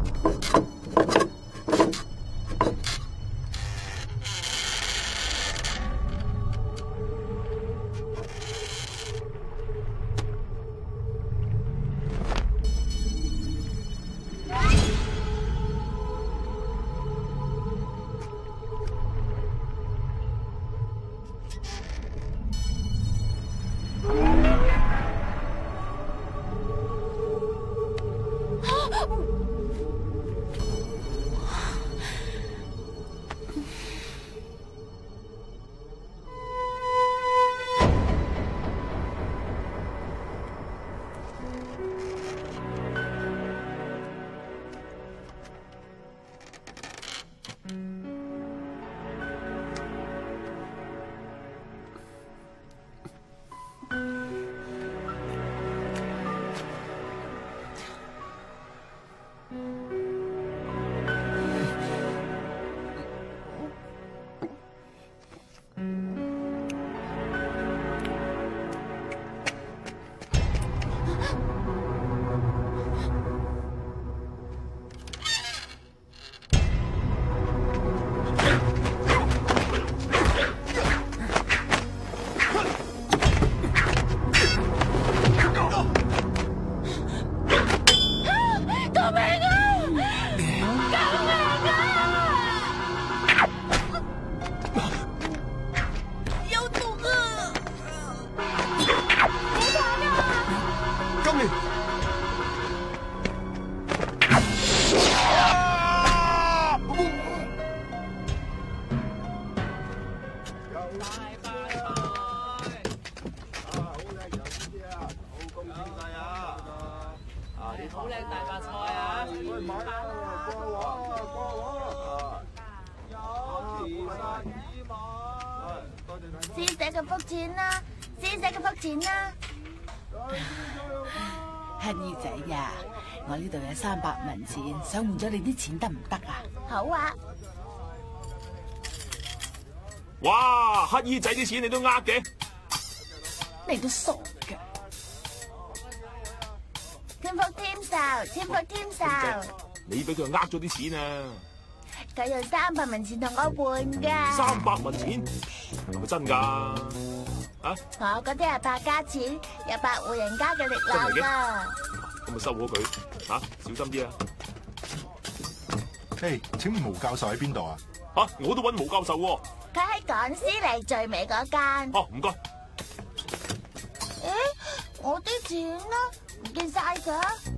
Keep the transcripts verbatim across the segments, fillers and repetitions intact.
師姐嘅福錢啦，師姐嘅福錢啦。 乞兒仔呀，我呢度有三百文錢，想換咗你啲錢得唔得啊？ 好啊！ 哇，乞兒仔啲錢你都呃嘅？ 你都傻嘅！ 添福添壽，添福添壽。 你俾佢呃咗啲錢啊！ 佢用三百文錢同我換噶。 三百文錢係咪真噶？啊！ 我嗰啲係百家錢，有百戶人家嘅力量噶。 咁咪收咗佢，吓、啊、小心啲啊！ 嘿， hey, 請問毛教授喺邊度啊？ 吓，我都揾毛教授喎。 佢喺港司嚟最尾嗰間。 哦，唔該。 誒，我啲錢呢？唔見晒㗎。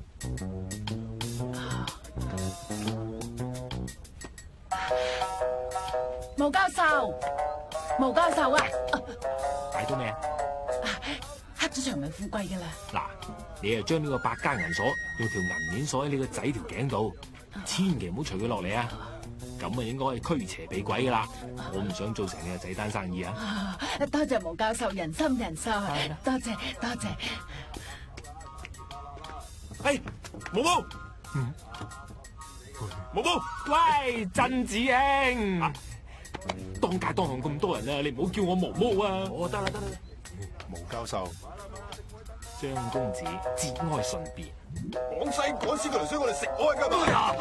毛教授，毛教授啊！ 睇到咩啊？ 黑咗長命富貴噶啦！ 嗱，你啊將呢個百家銀鎖用條銀鏈鎖喺你個仔條頸度，千祈唔好除佢落嚟啊！咁啊應該可以驅邪避鬼噶啦。我唔想做成你個仔單生意啊！ 多謝毛教授仁心仁術，多謝多謝。 哎，毛毛，嗯，毛毛，喂，鎮子兄，啊、當街當巷咁多人啊，你唔好叫我毛毛啊！我得啦得啦。 毛教授， 張公子節哀順變。 廣西趕屍過嚟，所以我哋食開㗎嘛。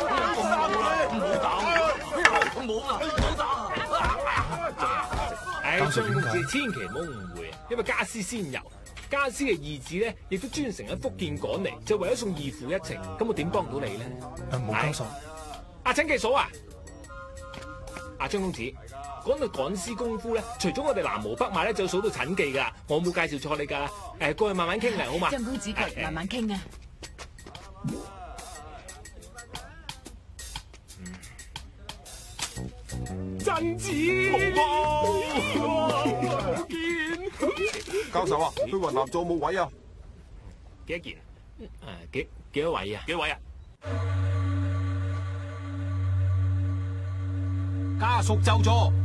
唔好打，唔好打。唉，張公子千祈唔好誤會啊，因為家私先遊。家私嘅義子咧，亦都專程喺福建趕嚟，就為咗送義父一程。咁我點幫到你咧？ 誒，毛教授， 阿陳記嫂啊，阿張公子，講到趕屍功夫咧，除咗我哋南無北馬咧，就數到陳記噶，我冇介紹錯你噶。誒，過去慢慢傾嚟好嘛？ 張公子過嚟慢慢傾啊。 鎮子，毛毛， 教授啊，去雲南仲有冇位啊？ 幾多件？誒，幾幾多位啊？幾多位啊？ 家屬就座。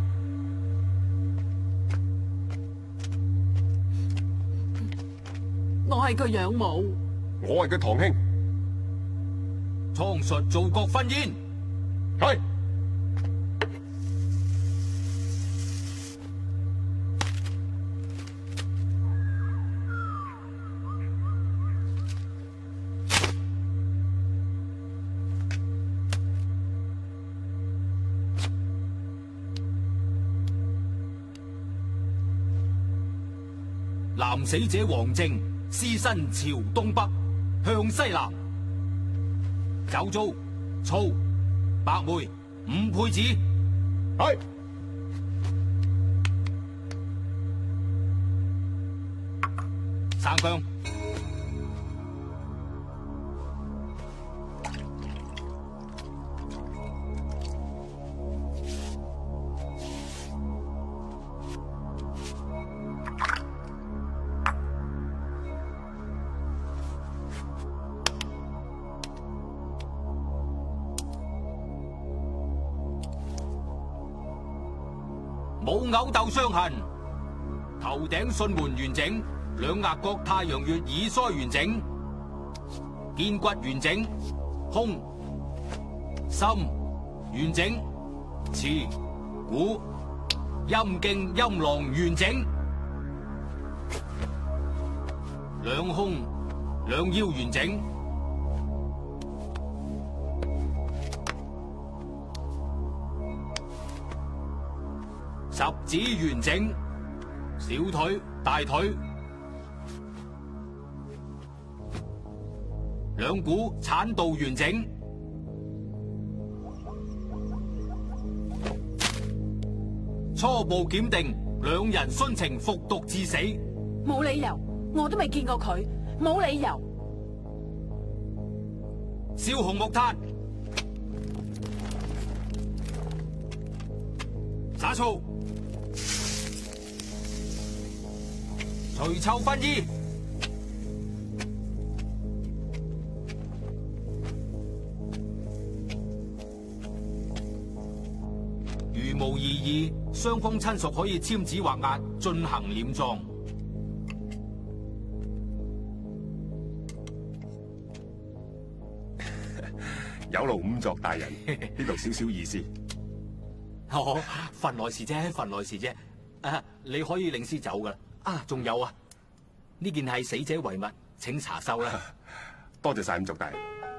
我係佢養母， 我係佢堂兄。 倉術做國婚宴。 係。 男死者王正，屍身朝東北，向西南。酒糟、醋、白梅五配子。 係。 生薑。冇毆鬥傷痕，頭頂巽門完整，兩額角太陽穴耳腮完整，肩骨完整，胸、心完整，臍、股、陰莖、陰囊完整，兩胸、兩腰完整。十指完整，小腿、大腿，兩股產道完整。初步檢定，兩人殉情服毒致死。 冇理由，我都未見過佢，冇理由。 燒紅木炭，灑醋。除臭分衣，如無異議，雙方親屬可以簽紙畫押進行殮葬。 有勞仵作大人，呢度少少意思。 哦，份內事啫，份內事啫。啊，你可以領屍走噶啦。啊，仲有啊，呢件係死者遺物，請查收啦。 多謝晒仵作大人。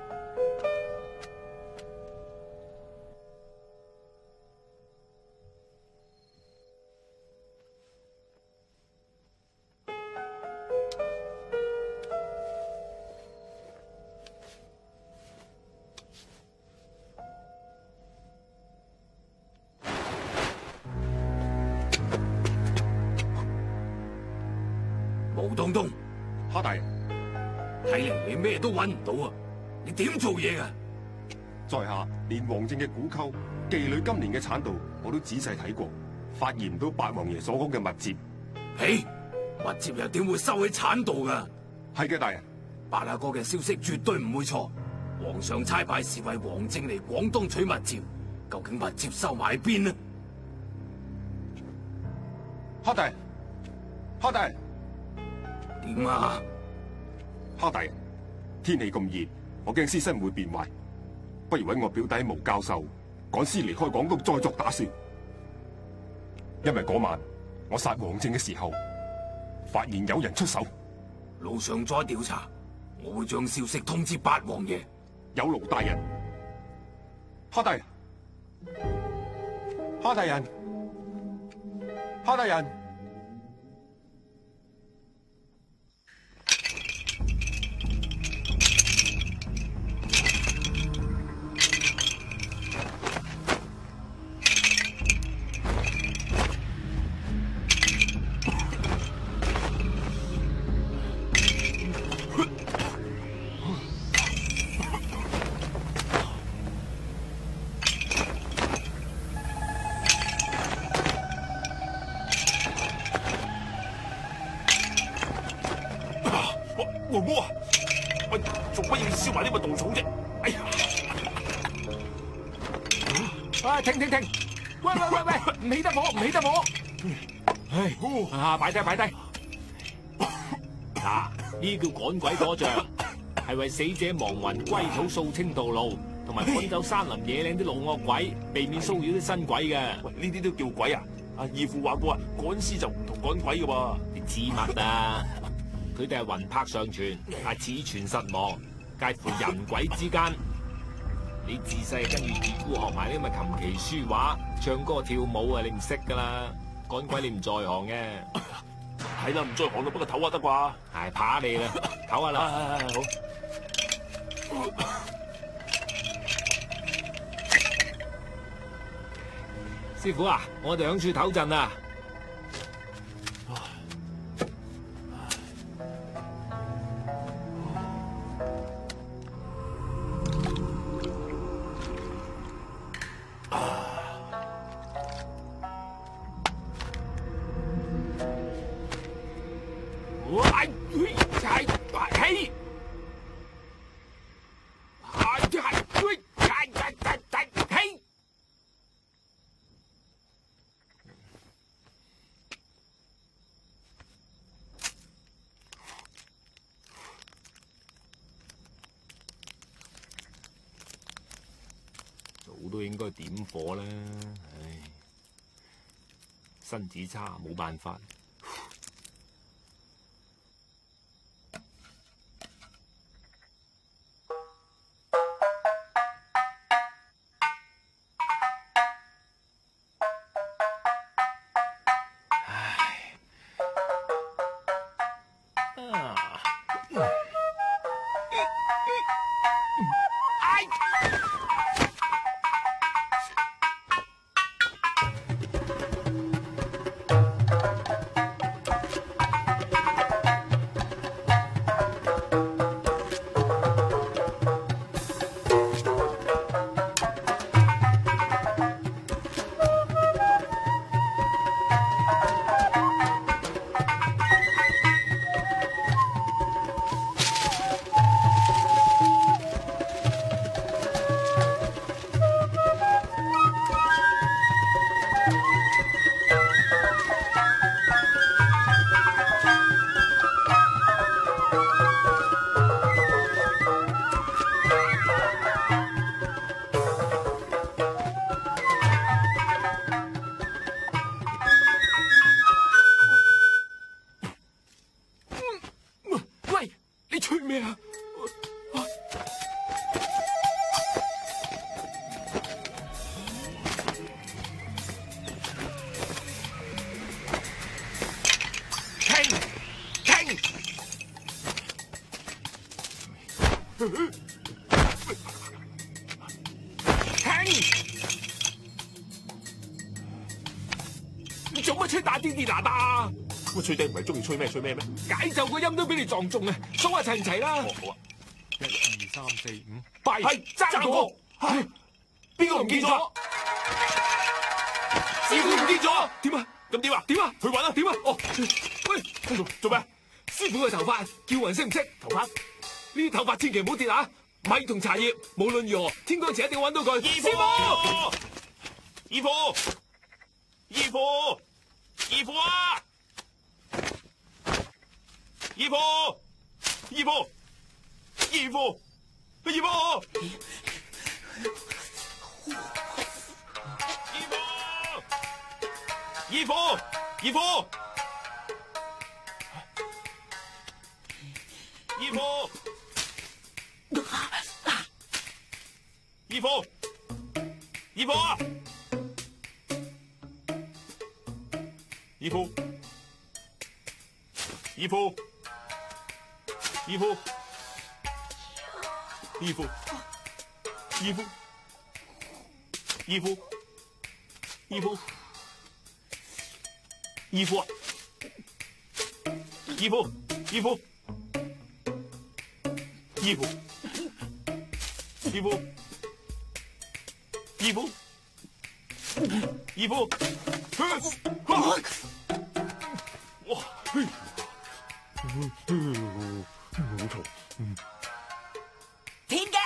毛東東， 哈大人， 睇嚟你咩都揾唔到啊！你點做嘢噶？ 在下連王正嘅古溝、妓女今年嘅產道，我都仔細睇過，發現唔到八王爺所講嘅密接。 嘿，密接又點會收喺產道噶？ 係嘅，大人。 八阿哥嘅消息絕對唔會錯。皇上差派侍衛王正嚟廣東取密接，究竟密接收埋喺邊呢？ 哈大人，哈大人。 點啊？ 哈大人，天氣咁熱，我驚屍身會變壞，不如揾我表弟毛教授趕屍離開廣東再作打算。因為嗰晚我殺王正嘅時候，發現有人出手。 路上再調查，我會將消息通知八王爺。 有勞大人。哈大人，哈大人，哈大人。 黃毛啊！喂，做乜要燒埋呢個稻草啫？哎呀！ 啊，停停停！喂喂喂喂，唔起得火，唔起得火！唉，啊，擺低擺低。嗱，呢叫趕鬼火像，係為死者亡魂歸土掃清道路，同埋趕走山林野嶺啲老惡鬼，避免騷擾啲新鬼嘅。 喂，呢啲都叫鬼啊？阿義父話過啊，趕屍就唔同趕鬼嘅喎。 你知乜啊？佢哋係魂魄上傳，但係此傳實亡，介乎人鬼之間。你自細跟住二姑學埋啲咁嘅琴棋書畫、唱歌跳舞啊，你唔識噶啦。趕鬼你唔在行嘅。 係啦，唔再行啦，不過唞下得啩？ 係怕你啦，唞下啦。 係係係好。 師傅啊，我哋響處唞陣啊。早都應該點火啦，唉，身子差冇辦法。 你做乜吹打啲啲嗱嗱？ 咁吹笛唔係中意吹咩吹咩咩？ 解奏個音都俾你撞中啊！數下齊唔齊啦？ 好啊， 一二三四五，弊係爭過， 係邊個唔見咗？師傅唔見咗，點啊？ 咁點啊？ 點啊？ 去揾啊？ 點啊？哦，喂， 做做咩？ 師傅嘅頭髮叫雲識唔識？頭髮呢啲頭髮千祈唔好跌啊！米同茶葉，無論如何，天光前一定揾到佢。 師傅， 師傅，師傅，師傅啊！師傅，師傅，師傅，師傅，師傅，師傅，師傅。義父，義父啊！義父，義父，義父，義父，義父，義父，義父，義父啊！義父，義父，義父，義父。義父，義父，哇！好痛。 田記，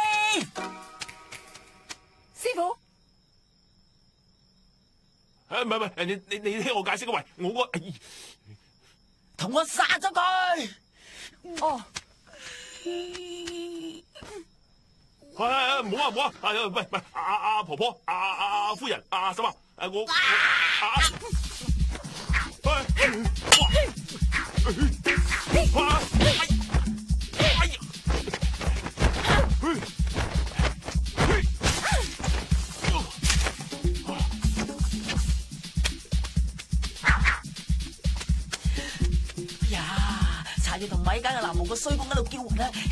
師傅， 誒唔係唔係，你你你聽我解釋啊！喂，我個同我殺咗佢。哦。 誒唔好啊唔好啊！啊唔係唔係，阿阿婆婆，阿阿阿夫人，阿嬸啊，誒我我啊，喂，哇，哇，哎呀， 爺同米間嘅南無個衰公喺度叫喚啊！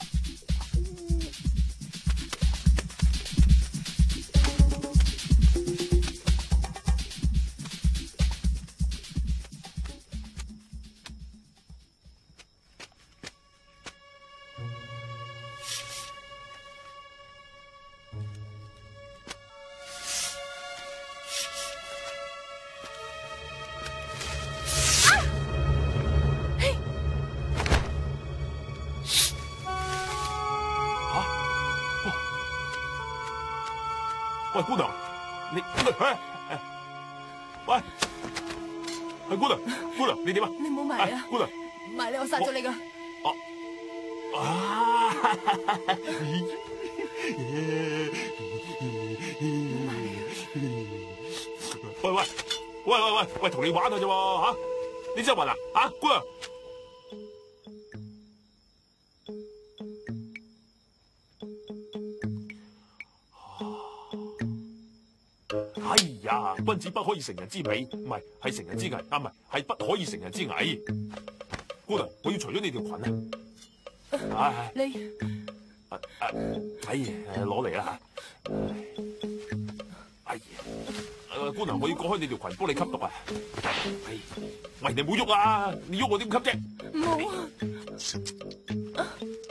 喂，姑娘，你喂，喂，係姑娘，姑娘，你點啊？ 你唔好埋啊！ 姑娘， 埋你，我殺咗你噶！ 哦，啊！喂喂喂喂喂喂，同你玩下啫喎嚇！你真係暈啊？嚇，姑娘！哎呀，君子不可以成人之美，唔係係成人之危啊，唔係係不可以成人之危。姑娘，我要除咗你條裙啊！唉， 你， 啊啊，哎呀，攞嚟啦嚇！哎呀，姑娘，我要割開你條裙，幫你吸毒啊！哎，喂，你唔好喐啊！你喐我點吸啫？ 唔好啊！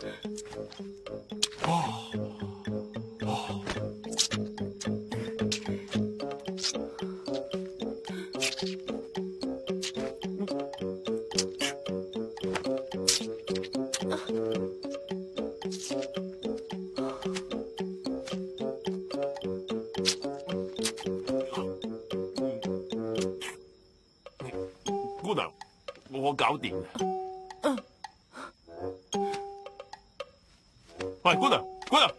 哦哦。姑娘，我搞掂啦。喂，姑娘，姑娘。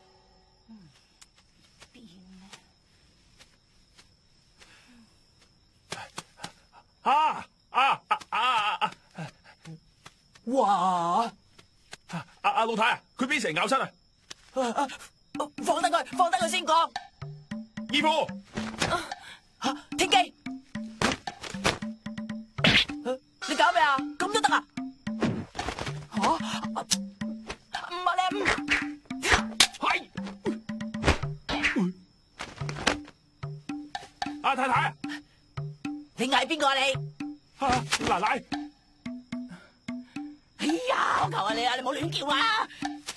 啊啊啊啊啊！ 哇！ 阿阿老太啊，佢俾蛇咬親啊！ 放低佢，放低佢先講。 義父， 吓，天機，你搞咩啊？咁都得啊？吓，唔係你， 係阿太太， 你嗌邊個啊你？ 啊奶奶， 哎呀，我求下你啊，你唔好亂叫啊！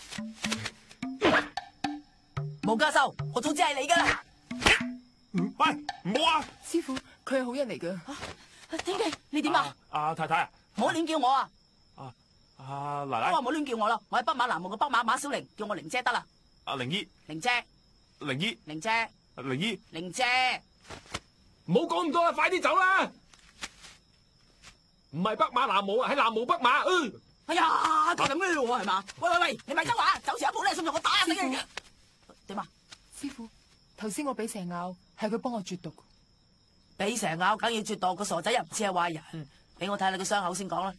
毛教授，我早知係你噶啦。 喂，唔好啊！ 師傅，佢係好人嚟噶。 天機，你點啊？ 阿太太啊， 唔好亂叫我啊！ 啊阿奶奶， 我話唔好亂叫我咯，我係北馬南夢嘅北馬馬小玲，叫我玲姐得啦。 阿靈姨， 玲姐， 靈姨， 玲姐， 靈姨， 玲姐， 唔好講咁多啦，快啲走啦！唔係北馬南無啊，係南無北馬。呃、 哎呀，佢咁樣喎係嘛？喂喂喂，你咪走啊！走前一步咧，信唔信我打死你？點啊？ 師傅，頭先我俾蛇咬，係佢幫我絕毒。 俾蛇咬梗要絕毒，個傻仔又唔似係壞人。俾我睇下你個傷口先講啦。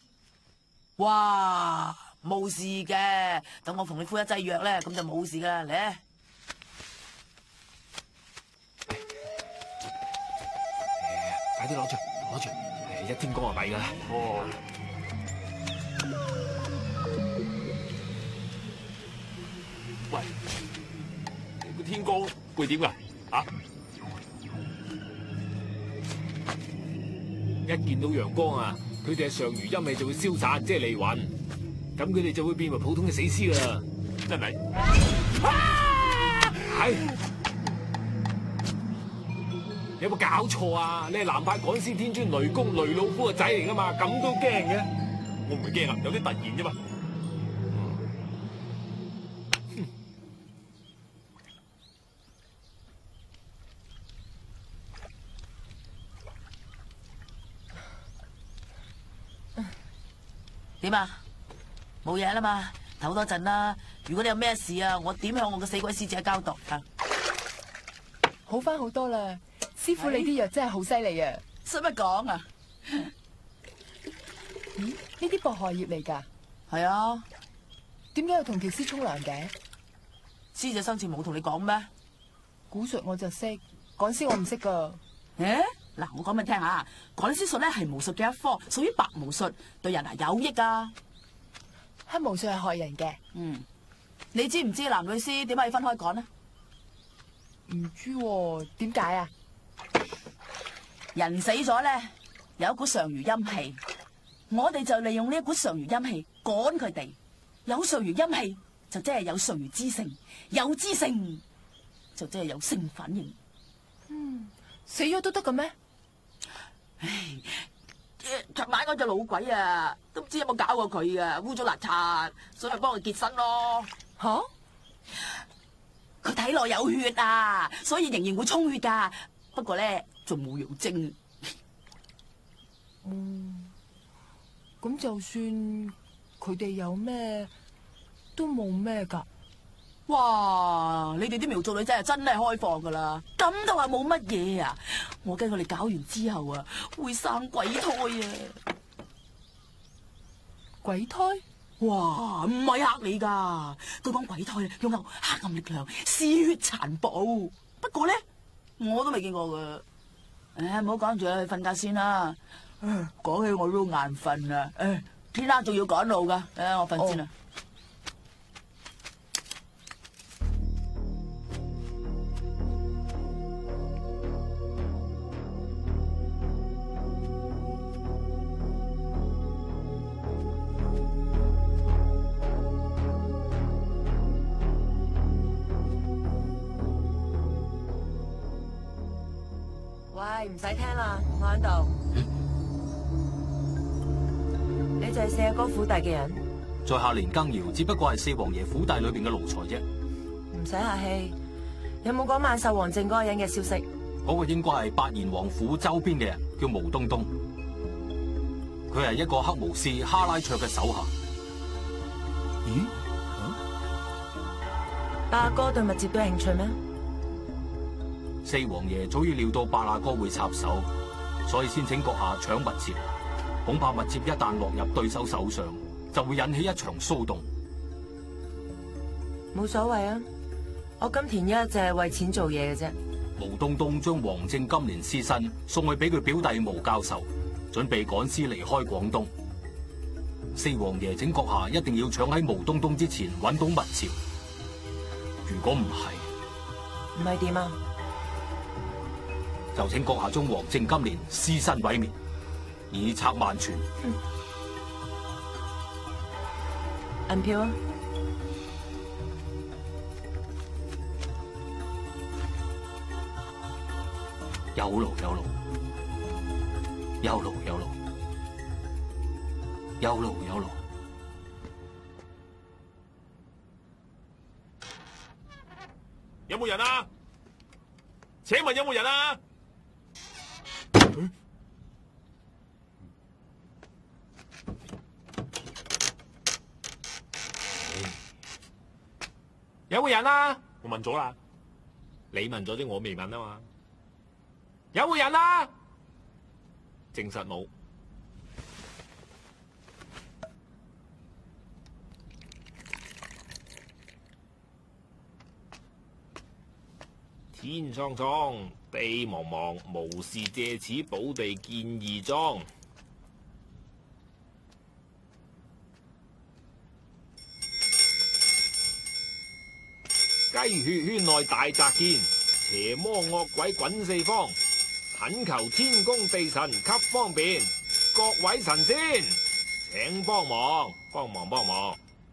哇，冇事嘅，等我同你敷一劑藥咧，咁就冇事噶啦。嚟， 快啲攞住，攞住，一天光就弊噶啦。哦。 喂，個天光會點噶？啊？ 一見到陽光啊，佢哋嘅上餘陰氣就會消散，即係離魂，咁佢哋就會變為普通嘅死屍噶啦。 真係。 係。有冇搞錯啊？你係南派趕屍天尊雷公雷老夫個仔嚟噶嘛？咁都驚嘅？ 我唔係驚啊，有啲突然啫嘛。 點啊？冇嘢啦嘛，唞多陣啦。如果你有咩事啊，我點向我嘅死鬼師姐交代啊？ 好翻好多啦，師傅你啲藥真係好犀利啊！ 使乜講啊？ 咦？呢啲薄荷葉嚟噶？ 係啊。 點解要同條屍沖涼嘅？ 師姐生前冇同你講咩？ 古術我就識，趕屍我唔識噶。 誒， 嗱，我講俾你聽下，趕屍術咧係巫術嘅一科，屬於白巫術，對人係有益噶。 黑巫術係害人嘅。 嗯，你知唔知男女屍點解要分開趕呢？ 唔知喎，點解啊？ 人死咗咧，有一股上餘陰氣，我哋就利用呢一股上餘陰氣趕佢哋。有上餘陰氣就即係有上餘之性，有之性就即係有性反應。 嗯，死咗都得嘅咩？ 唉，尋晚嗰隻老鬼啊，都唔知有冇搞過佢啊，污糟邋遢，所以咪幫佢潔身咯。 吓、啊？ 佢體內有血啊，所以仍然會充血噶。不過咧，仲冇妖精。 嗯，咁就算佢哋有咩，都冇咩噶。 哇！你哋啲苗族女仔係真係開放噶啦，咁都話冇乜嘢啊！我驚佢哋搞完之後啊，會生鬼胎啊！ 鬼胎？ 哇！唔係嚇你噶，佢講鬼胎擁有黑暗力量，嗜血殘暴。不過咧，我都未見過噶。唉，唔好講住啦，去瞓覺先啦。唉，講起我都眼瞓啦。唉，天黑仲要趕路噶。唉，我瞓先啦。 喂，唔使聽啦，我喺度。你就係四阿哥府邸嘅人？ 在下連更堯，只不過係四王爺府邸裏邊嘅奴才啫。 唔使客氣。有冇講萬壽王靖嗰個人嘅消息？ 嗰個應該係八賢王府周邊嘅人，叫毛東東。佢係一個黑巫師哈拉卓嘅手下。 咦？ 八阿哥對密接都有興趣咩？ 四王爺早已料到八阿哥會插手，所以先請閣下搶密接。恐怕密接一旦落入對手手上，就會引起一場騷動。 冇所謂啊！我金田一就係為錢做嘢嘅啫。 毛東東將王靖今年屍身送去俾佢表弟毛教授，準備趕屍離開廣東。四王爺請閣下一定要搶喺毛東東之前揾到密接。如果唔係， 唔係點啊？ 就請閣下將王靖今年屍身毀滅，以策萬全。 銀票啊！ 有勞有勞，有勞有勞，有勞有勞。 有冇人啊？請問有冇人啊？ 有冇人啊？ 我問咗啦， 你問咗啫，我未問啊嘛。有冇人啊？證實冇。天蒼蒼，地茫茫，無事借此寶地建義莊。雞血圈內大宅建，邪魔惡鬼滾四方，懇求天公地神給方便，各位神仙請幫忙，幫忙幫忙。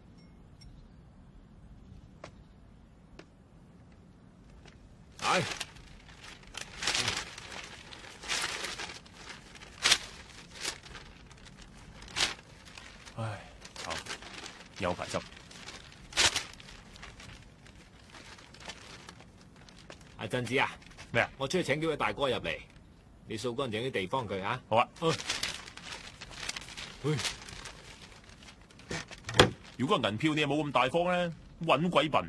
係， 唉，好，有排執。 阿鎮子啊， 咩啊？ 我出去請幾位大哥入嚟，你掃乾淨啲地方佢啊。 好啊。 哎如果銀票你又冇咁大方咧，搵鬼笨。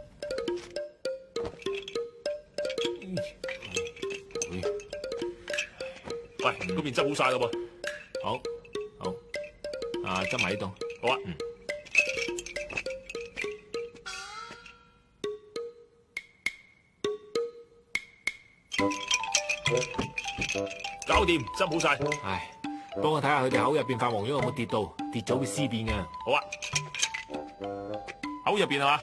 喂，嗰邊執好晒啦噃。 好，好，啊，執埋呢度。 好啊。 嗯。 搞掂，執好晒。 唉，幫我睇下佢哋口入邊發黃咗有冇跌到，跌咗會屍變㗎。 好啊，口入邊係嘛？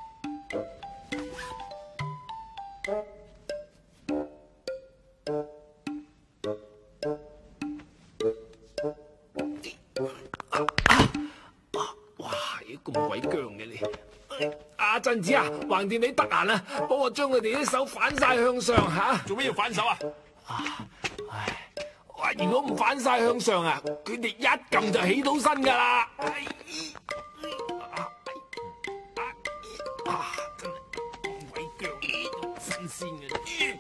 哇，咁鬼僵嘅你！阿振子啊，橫掂你得閒啊，幫我將佢哋啲手反晒向上吓。 做咩要反手啊？ 唉，哇！如果唔反晒向上啊，佢哋一撳就起到身噶啦。唉，啊，真係咁鬼僵嘅，新鮮嘅。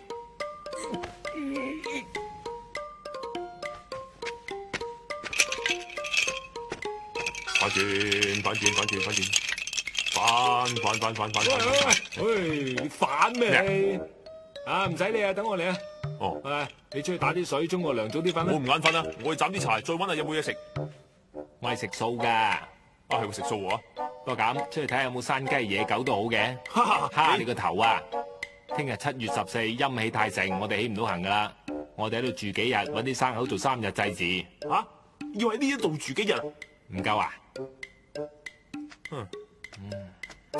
反轉，反轉，反轉，反轉，反反反反反反反。 喂，反咩你？啊，唔使你啊，等我嚟啊。 哦， 係你出去打啲水，沖個涼，早啲瞓啦。 我唔眼瞓啊，我去斬啲柴，再搵下有冇嘢食。 我係食素噶， 啊係會食素喎。 不過咁出去睇下有冇山雞野狗都好嘅。蝦你個頭啊！聽日七月十四陰氣太盛，我哋起唔到行噶啦。我哋喺度住幾日，搵啲生口做三日祭祀。 吓，要喺呢一度住幾日啊？ 唔夠啊？ 嗯。 嗯。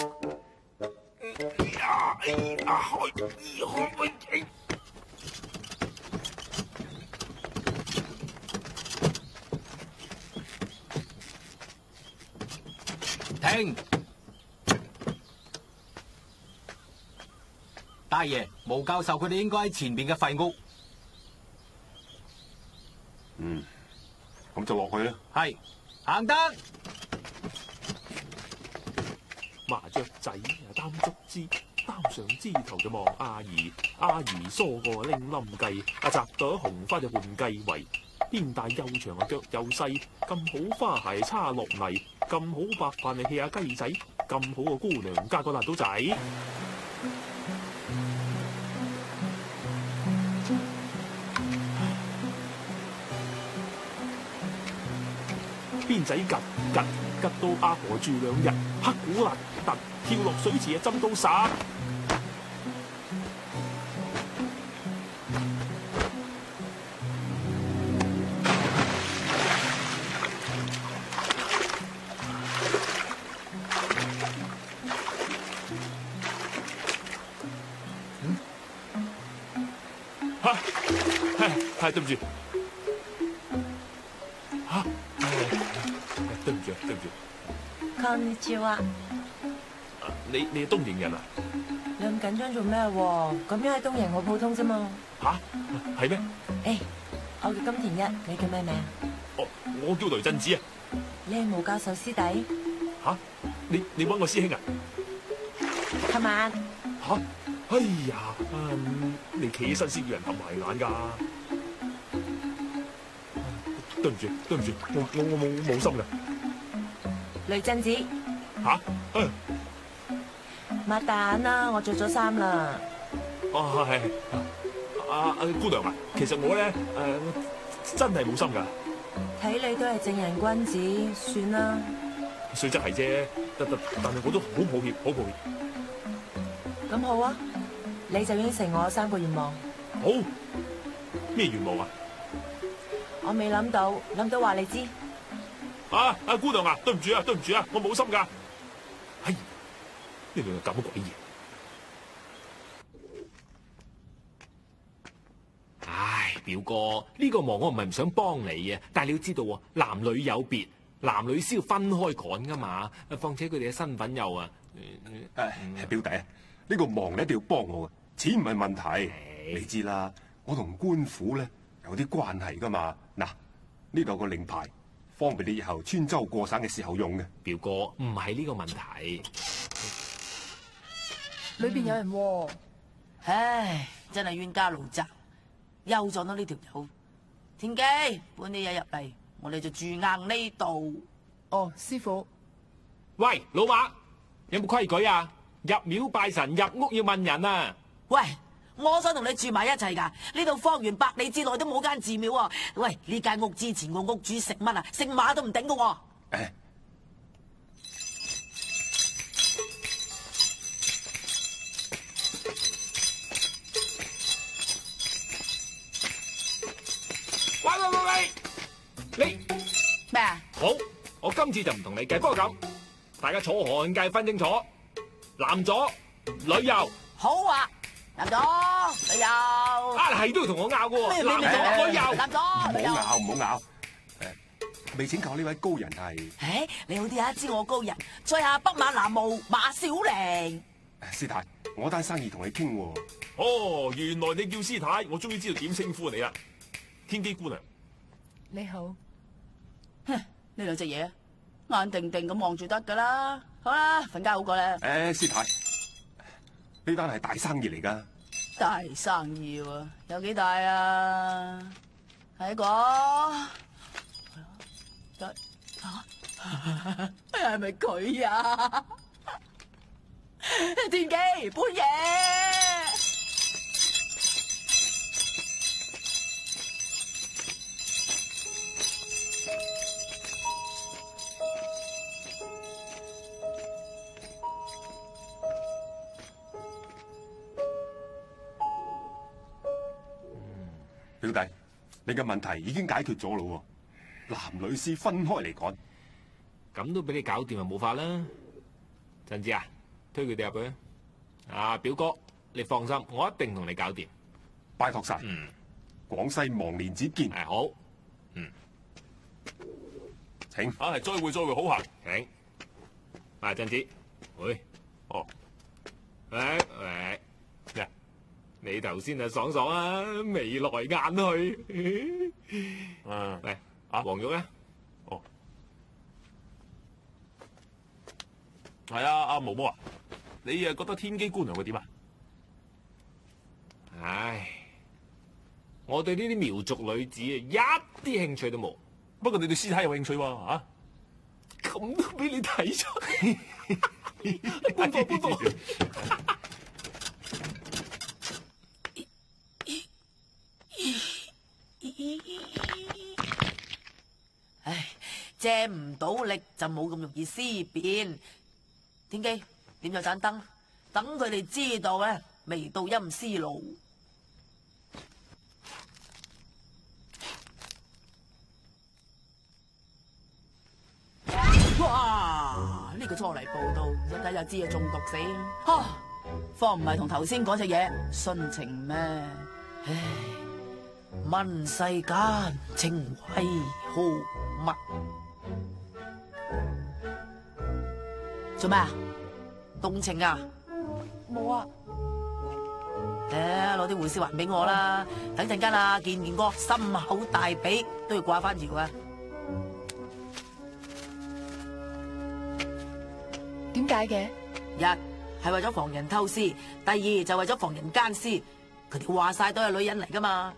呀！哎呀！開開開！ 停！大爺，毛教授佢哋應該喺前邊嘅廢屋。 嗯，咁就落去啦。 係，行得。 麻雀仔啊，擔竹枝，擔上枝頭就望阿姨，阿姨梳個拎冧計，阿摘朵紅花就換計圍。邊大又長啊，腳又細，咁好花鞋叉落泥，咁好白飯嚟氣下雞仔，咁好個姑娘嫁個爛賭仔。邊仔趌趌趌到阿婆住兩日，黑古辣突跳落水池啊，浸到灑。吓，係係對唔住，吓，對唔住對唔住。 こんにちは。 你你係東瀛人啊？ 你咁緊張做咩？咁樣喺東瀛好普通啫嘛。 吓，係咩？ 誒，我叫金田一，你叫咩名？ 哦，我叫雷震子啊。 你係毛教授師弟？ 吓，你你搵我師兄啊？ 琴晚。 吓，哎呀，嗯，你企起身先叫人合埋眼噶。對唔住，對唔住，我我我冇冇心噶。 雷震子。 吓？嗯。 擘大眼啦，我着咗衫啦。 哦，係係。阿阿姑娘啊，其實我咧誒真係冇心噶。 睇你都係正人君子，算啦。 雖則係啫，但但但係我都好抱歉，好抱歉。 咁好啊，你就應承我三個願望。 好，咩願望啊？ 我未諗到，諗到話你知。 啊，阿姑娘啊，對唔住啊，對唔住啊，我冇心噶。哎，呢兩個咁嘅鬼嘢。 唉，表哥，呢個忙我唔係唔想幫你啊，但係你要知道喎，男女有別，男女先要分開趕噶嘛。況且佢哋嘅身份又啊， 誒，表弟啊，呢個忙你一定要幫我嘅，錢唔係問題。你知啦，我同官府咧有啲關係噶嘛。嗱，呢度有個令牌，方便你以後穿州過省嘅時候用嘅。 表哥，唔係呢個問題。 裏邊有人喎。 唉，真係冤家路窄，又撞到呢條友。田記，搬啲嘢入嚟，我哋就住硬呢度。 哦，師傅。 喂，老馬，有冇規矩啊？入廟拜神，入屋要問人啊！ 喂，我想同你住埋一齊噶，呢度方圓百里之內都冇間寺廟啊！喂，呢間屋之前個屋主姓乜啊？姓馬都唔頂噶喎。 誒， 喂喂喂！你咩啊？ 好，我今次就唔同你計，不過咁，大家坐河岸界分清楚，男左女右。 好啊，男左女右。 啊，係都要同我拗嘅喎，男左女右。 男左女右。 唔好拗，唔好拗。誒，未請教呢位高人係？ 誒，你好啲啊，知我高人，在下北馬南無馬小玲。 師太，我單生意同你傾喎。 哦，原來你叫師太，我終於知道點稱呼你啦。天機姑娘， 你好。 哼，呢兩隻嘢眼定定咁望住得噶啦。好啦，瞓覺好過啦。 誒，師太，呢單係大生意嚟噶。 大生意喎，有幾大啊？睇過。啊，係咪佢啊？天機搬嘢。 表弟，你嘅問題已經解決咗咯喎，男女師分開嚟趕。 咁都俾你搞掂就冇法啦。振子啊，推佢哋入去。啊，表哥，你放心，我一定同你搞掂。 拜託晒。 嗯。 廣西忘年子見。 係好。嗯。 請。 啊，係再會再會，好行。 請。啊，振子，喂。 哦。 喂喂。咩？你頭先啊爽爽啊，眉來眼去。 嗯。 喂， 啊， 黃玉咧？ 哦。係啊，阿毛毛啊，你誒覺得天機姑娘會點啊？ 唉，我對呢啲苗族女子啊一啲興趣都冇。 不過你對師太有興趣喎，嚇？ 咁都俾你睇出。搬貨搬貨。 唉，借唔到力就冇咁容易思變。天機，點有盞燈？等佢哋知道咧，未到陰司路。 哇！呢個初嚟報道，一睇就知係中毒死。哈！方唔係同頭先嗰隻嘢殉情咩？ 唉，問世間情為何物？ 做咩啊？ 動情啊？ 冇啊！ 誒，攞啲護絲環俾我啦。等陣間啊，見見哥心口大髀都要掛翻搖啊！ 點解嘅？ 一係為咗防人偷師，第二就為咗防人奸屍。佢哋話晒都係女人嚟噶嘛。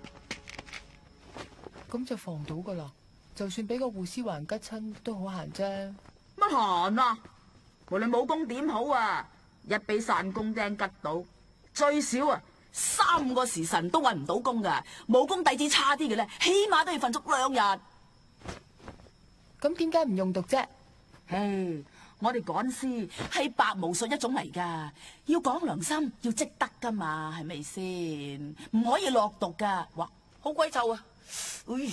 咁就防到噶啦。就算俾個護絲環吉親都好閒啫。 乜閒啊？無論武功點好啊，一俾散功釘吉到，最少啊三個時辰都搵唔到功噶。武功底子差啲嘅咧，起碼都要瞓足兩日。 咁點解唔用毒啫？ 唉，我哋趕屍係白巫術一種嚟噶，要講良心，要積德噶嘛，係咪先？唔可以落毒噶。哇， 好鬼臭啊！唉。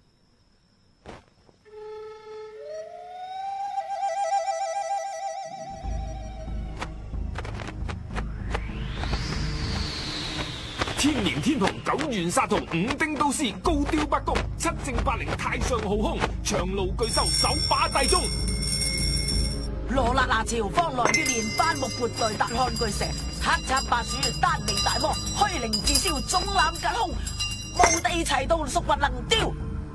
天刑天虹九元殺童五丁刀師高雕北宮七正八靈太上浩空長路巨獸手把大鐘羅勒拿朝方來月年翻木撥來達漢巨石黑插白鼠丹尼大魔虛靈自燒總攬吉凶無地齊刀屬魂能雕。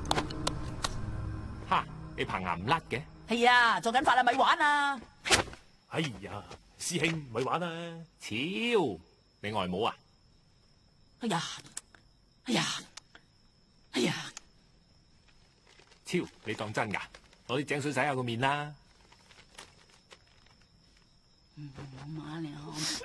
哈！你棚牙唔甩嘅？ 係啊，做緊法啊，咪玩啊！ 哎呀，師兄咪玩啦！ 超，你外母啊？ 哎呀，哎呀，哎呀！ 超，你當真噶？攞啲井水洗下個面啦。 唔馬了。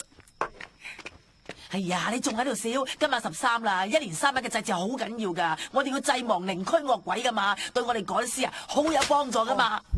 哎呀，你仲喺度笑？今日十三啦，一年三日嘅祭祀好緊要噶，我哋要祭亡靈驅惡鬼噶嘛，對我哋趕屍啊好有幫助噶嘛。哦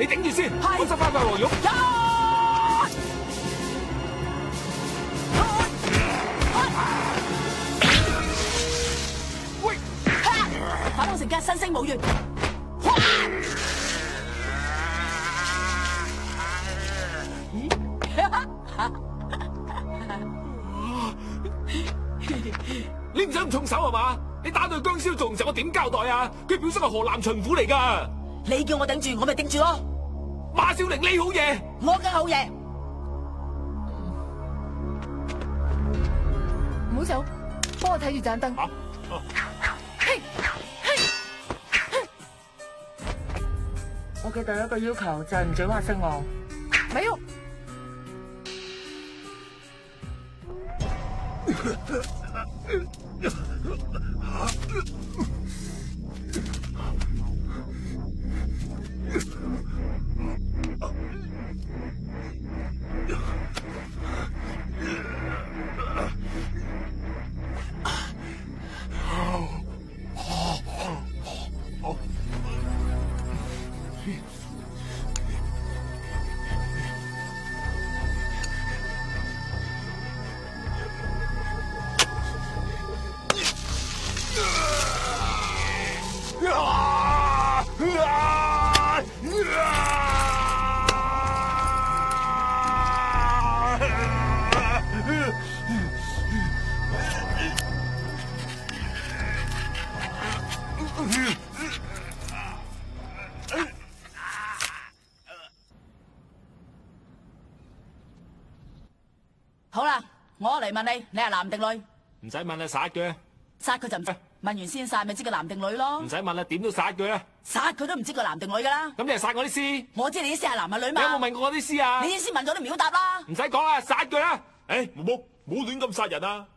你頂住先， 係我執翻塊黃玉。喂！ 反斗城嘅新星舞月。 你唔使咁重手係嘛？你打到姜燒仲唔成，我點交代啊？佢表叔係河南巡撫嚟㗎。 你叫我頂住，我咪頂住咯。 馬小玲，你好嘢， 我梗好嘢。 唔好走，幫我睇住盞燈。 啊啊、 嘿，嘿， 我嘅第一個要求就係唔准話聲我。 咪喐！ 好啦，我嚟問你，你係男定女？ 唔使問啦，殺佢。 殺佢就唔問完先殺，咪知佢男定女咯？ 唔使問啦，點都殺佢啊！ 殺佢都唔知佢男定女噶啦。 咁你係殺我啲屍？ 我知你啲屍係男係女嘛？ 你有冇問過我啲屍啊？ 你啲屍問咗都唔好答啦。 唔使講啦，殺佢啦！ 誒，毛毛，唔好亂咁殺人啊！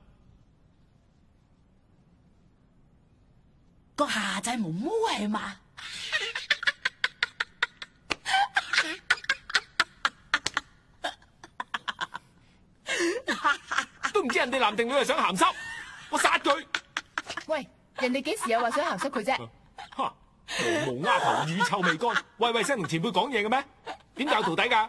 個下仔毛毛係嘛？ 都唔知人哋男定女係想鹹濕，我殺佢！ 喂，人哋幾時有話想鹹濕佢啫？ 哈！毛毛丫頭，乳臭未乾，喂喂聲同前輩講嘢嘅咩？點教徒弟㗎？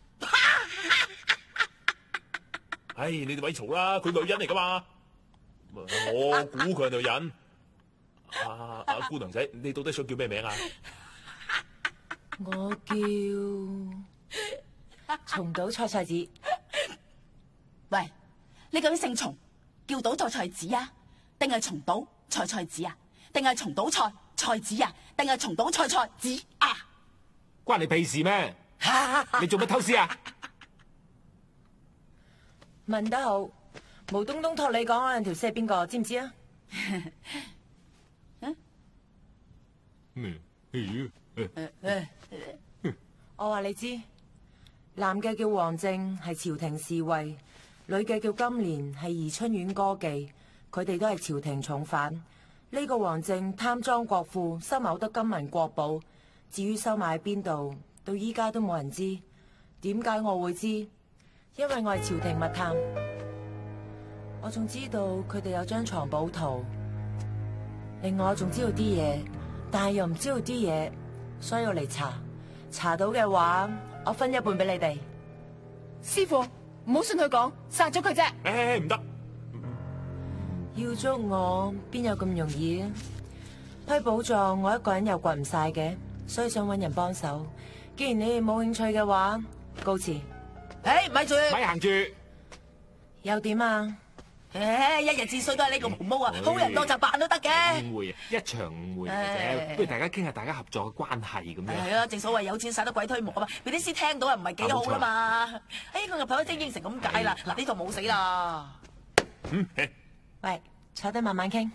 唉，你哋咪嘈啦，佢女人嚟噶嘛？我估佢係女人。啊啊，姑娘仔，你到底想叫咩名啊？ 我叫松島菜菜子。 喂，你究竟姓松，叫島菜菜子啊？定係松島菜菜子啊？定係松島菜菜子啊？定係松島菜菜子啊？ 關你屁事咩？你做乜偷師啊？ 問得好，毛東東託你講嗰兩條屍係邊個，知唔知啊？ 嗯， 我話你知，男嘅叫王正，係朝廷侍衛；女嘅叫金蓮，係宜春院歌妓。佢哋都係朝廷重犯。呢個王正貪贓國庫，收謀得金銀國寶。至於收埋喺邊度，到依家都冇人知。點解我會知？因為我係朝廷密探。我仲知道佢哋有張藏寶圖。另外我仲知道啲嘢，但係又唔知道啲嘢，所以我嚟查。查到嘅話，我分一半俾你哋。 師傅，唔好信佢講，殺咗佢啫。 誒，唔得。 要捉我邊有咁容易啊？批寶藏我一個人又掘唔晒嘅，所以想搵人幫手。既然你哋冇興趣嘅話，告辭。 誒，咪住， 咪行住。 又點啊？ 誒，一日至衰都係呢個毛毛啊，好人當就扮都得嘅。 誤會啊，一場誤會嘅啫。不如大家傾下大家合作嘅關係咁樣。 係啊，正所謂有錢使得鬼推磨啊嘛，俾啲師聽到啊唔係幾好啦嘛。誒，佢入頭即應承咁解啦，嗱呢度冇死啦。 嗯。 喂，坐低慢慢傾。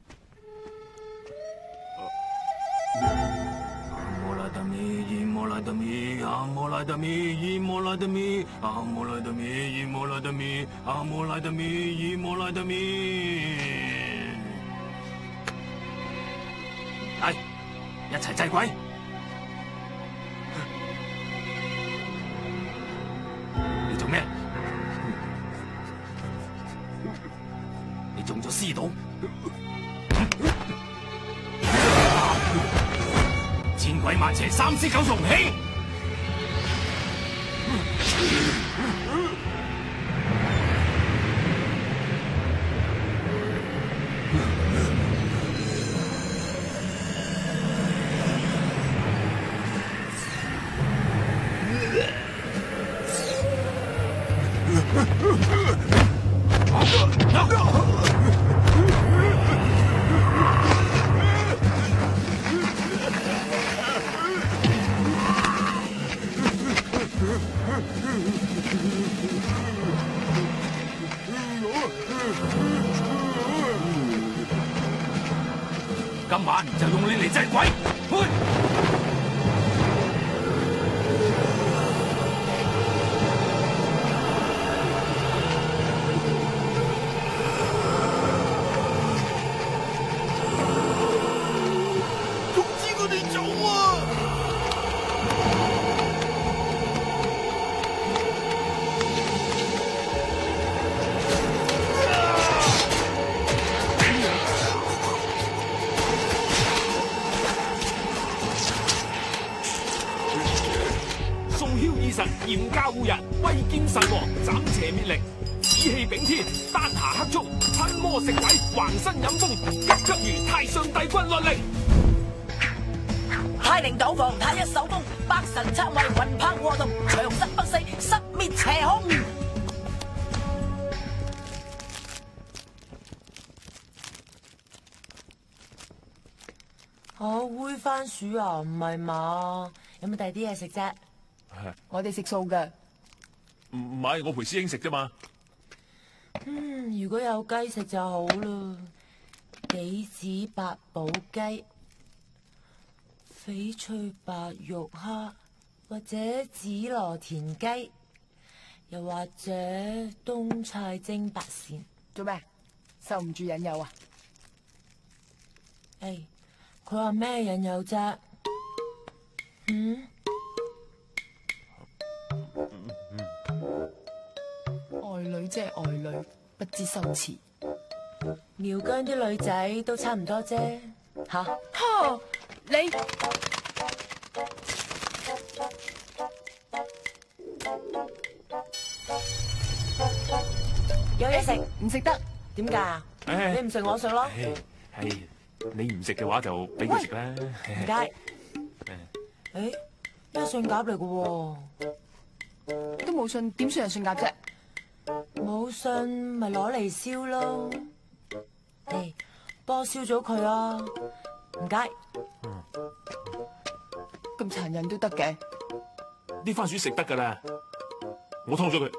阿摩拉達米，伊摩拉達米，阿摩拉達米，伊摩拉達米，阿摩拉達米，伊摩拉達米，阿摩拉達米，伊摩拉達米。嚟，一齊祭鬼！你做咩？你中咗屍毒，千鬼萬邪，三屍九重起。 今晚就用你嚟制鬼，去！ 總之我哋走啊！ 嚴駕護人，威劍神王，斬邪滅力，紫氣秉天，丹霞黑速，吞魔食鬼，橫身飲風，急急如太上帝君律令。 太靈倒伏，太一手風，百神策位，雲拍禍動，長生不死，失滅邪空。 哦，煨番薯啊，唔係嘛？有冇第二啲嘢食啫？ 我哋食素嘅。 唔唔係，我陪師兄食啫嘛。 嗯，如果有雞食就好啦。杞子八寶雞、翡翠白玉蝦，或者紫羅田雞，又或者冬菜蒸白鱔。 做咩？受唔住引誘啊？ 誒，佢話咩引誘啫？嗯？ 愛女即係愛女，不知羞恥。 苗疆啲女仔都差唔多啫，吓？ 呵，你有嘢食唔食得？ 點解？你唔食我食咯。 係你唔食嘅話就俾佢食啦。 唔該。誒，呢個信鴿嚟嘅喎。 都冇信，點算係信鴿啫？ 冇信咪攞嚟燒咯。誒，幫我燒咗佢啊！唔該。 咁殘忍都得嘅？ 啲番薯食得噶啦，我劏咗佢。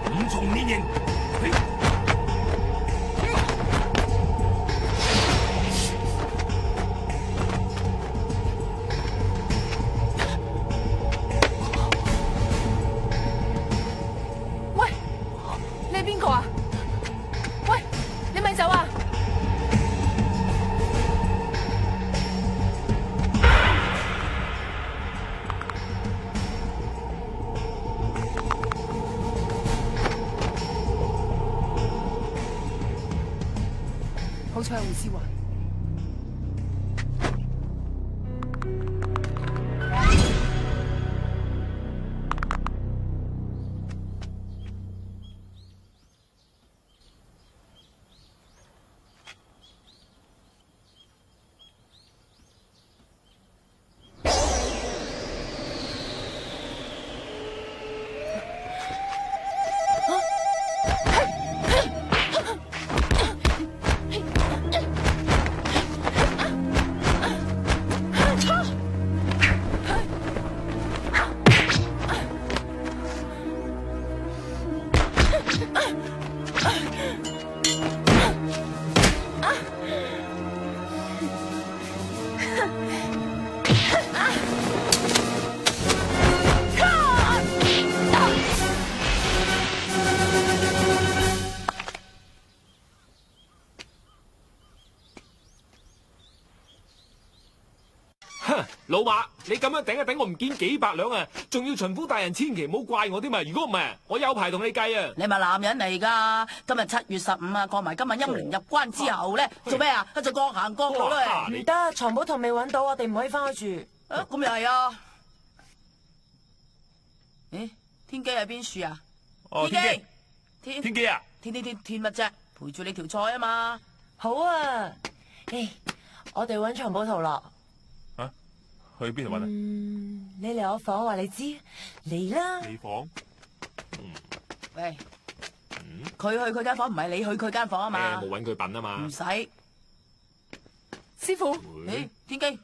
五重連營。 喂，你係邊個啊？喂，你咪走啊！好彩係胡思華。 老馬，你咁樣頂一頂，我唔見幾百兩啊！仲要巡撫大人千祈唔好怪我添啊！如果唔係，我有排同你計啊！ 你咪男人嚟噶！今日七月十五啊，過埋今晚陰靈入關之後咧，做咩啊？就各行各路啦！ 唔得，藏寶圖未揾到，我哋唔可以翻去住。 啊，咁又係啊？誒，天機喺邊處啊？ 哦，天機，天天機啊！ 天天天天乜啫？陪住你條菜啊嘛！ 好啊，誒，我哋揾藏寶圖咯。 啊？去邊度揾啊？ 嗯，你嚟我房話你知，嚟啦。 你房？ 嗯。 喂。嗯。佢去佢間房，唔係你去佢間房啊嘛。 誒，冇揾佢笨啊嘛。 唔使。 師傅。 誒，天機。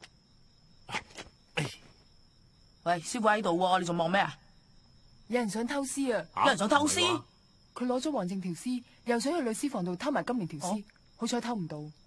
喂，師傅喺度喎，你仲望咩啊？ 有人想偷屍啊！ 有人想偷屍？ 佢攞咗黃靜條屍，又想去女屍房度偷埋金蓮條屍，好彩偷唔到。唔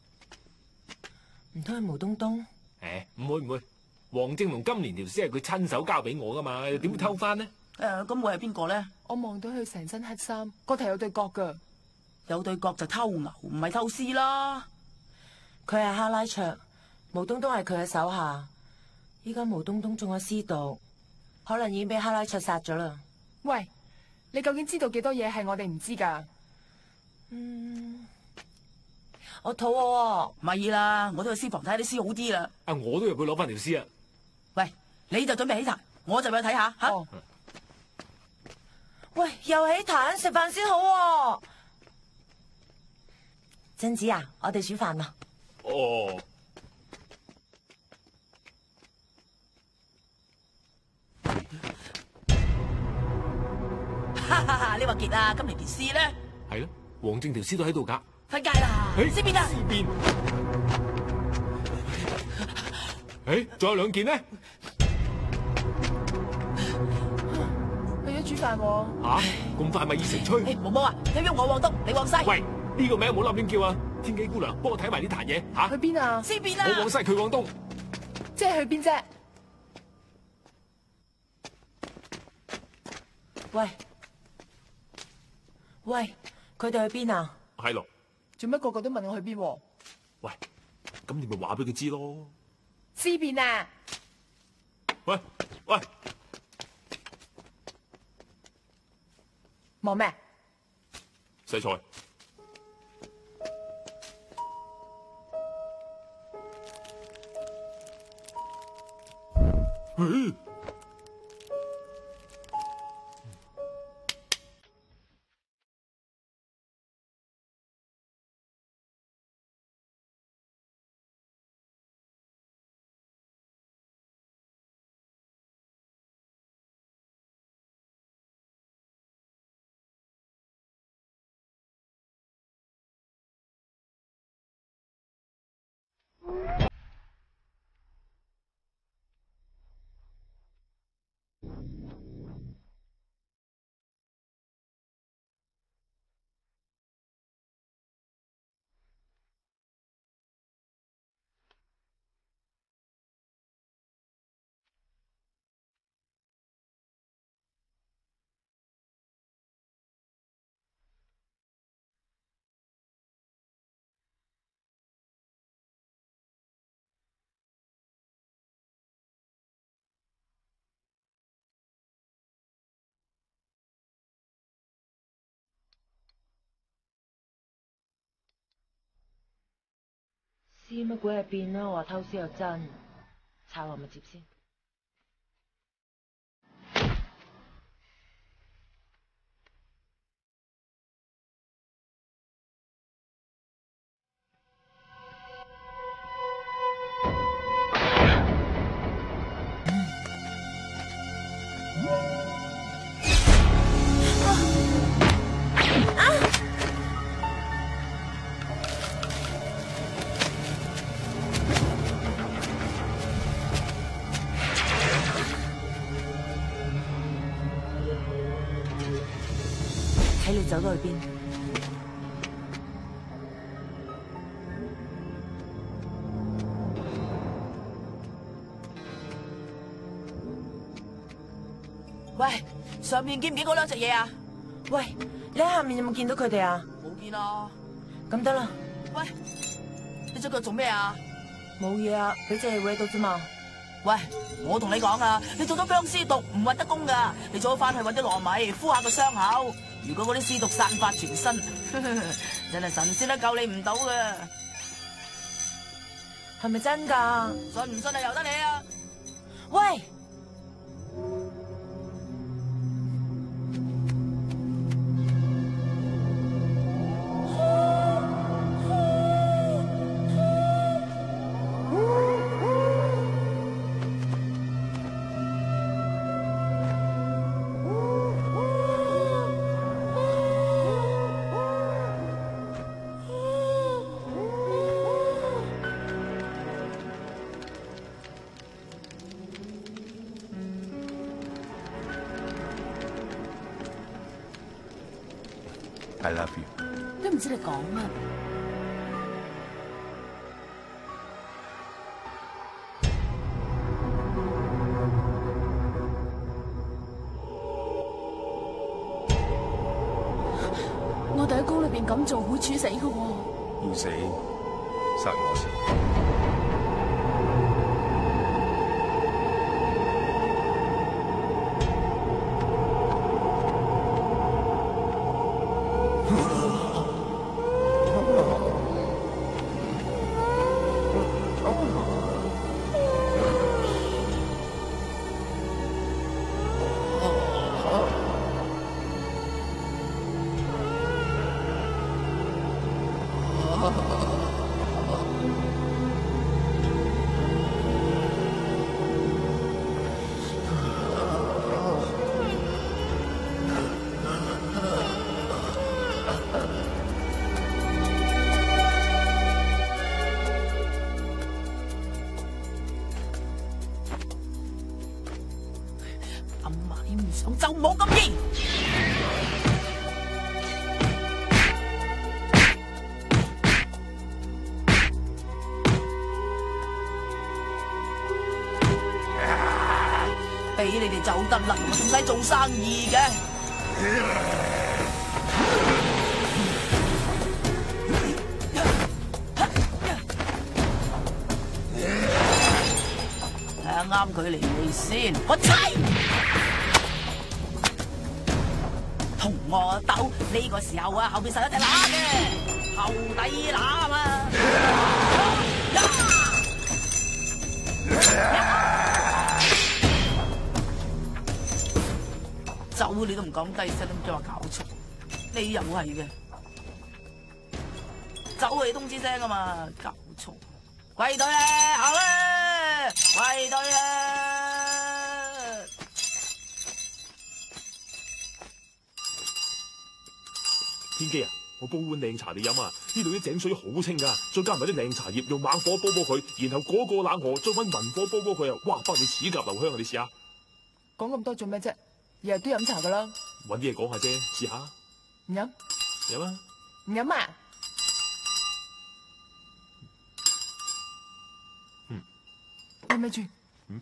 通係毛東東？ 誒，唔會唔會，黃正同金蓮條屍係佢親手交俾我噶嘛，點會偷翻呢？ 誒，咁會係邊個咧？ 我望到佢成身黑衫，個頭有對角噶。 有對角就偷牛，唔係偷屍啦。 佢係哈拉卓，毛東東係佢嘅手下。依家毛東東中咗屍毒，可能已經俾哈拉卓殺咗啦。 喂，你究竟知道幾多嘢係我哋唔知噶？ 嗯。我肚餓喎， 咪啦，我都去屍房睇下啲屍好啲啦。 啊，我都入去攞翻條屍啊！ 喂，你就準備起壇，我就去睇下吓。 哦、 喂，又起壇食飯先好喎。貞子啊，我哋煮飯啦。 哦。 哈哈哈！你話傑啊，今年條屍咧？ 係咯，黃正條屍都喺度噶。 瞓街啦！屍邊啊！ 屍邊。誒，仲有兩件呢？ 去咗煮飯喎。 吓，咁快咪已成炊？ 毛毛啊，你喐我往東，你往西。 喂，呢個名唔好立亂叫啊！天機姑娘，幫我睇埋呢壇嘢吓。 去邊啊？ 屍邊啊！ 我往西，佢往東。 即係去邊啫？ 喂喂，佢哋去邊啊？ 係咯。 做乜個個都問我去邊？ 喂，咁你咪話俾佢知咯。 屍邊啊！ 喂喂， 望咩？ 洗菜。 誒。 知乜鬼嘢變啦？話偷師又真，抄我咪接先。睇你走到去邊？ 喂，上面見唔見嗰兩隻嘢啊？ 喂，你喺下面有冇見到佢哋啊？ 冇見啊。 咁得啦。 喂，你隻腳做咩啊？ 冇嘢啊，俾隻嘢搲到啫嘛。 喂，我同你講啊，你做咗僵屍毒唔搵得工噶，你最好翻去搵啲糯米敷下個傷口。如果嗰啲屍毒散發全身，真係神仙都救你唔到噶。 係咪真噶？ 信唔信啊？由得你啊！ 喂！ I love you。 都唔知你講乜。我哋喺宮裏邊咁做會處死㗎喎。 要死，殺我先。 阿嫲你唔想就冇咁易。俾你哋走得啦，我仲使做生意嘅。睇下啱佢嚟未先，我踩，同我鬥呢個時候啊，後邊實有隻乸嘅，後底乸啊嘛。走你都唔講低聲，都唔知話搞錯，你又係嘅，走你通知聲啊嘛，搞錯，歸隊啦，好啦，歸隊啦！ 天機啊，我煲碗靚茶你飲啊！呢度啲井水好清噶，再加埋啲靚茶葉，用猛火煲煲佢，然後嗰個冷河再搵文火煲煲佢啊！哇，幫你齒頰留香啊！你試下。 講咁多做咩啫？日日都飲茶噶啦。 搵啲嘢講下啫，試下。 唔飲。 飲啊。 唔飲啊？ 嗯。 咪咪住。 嗯。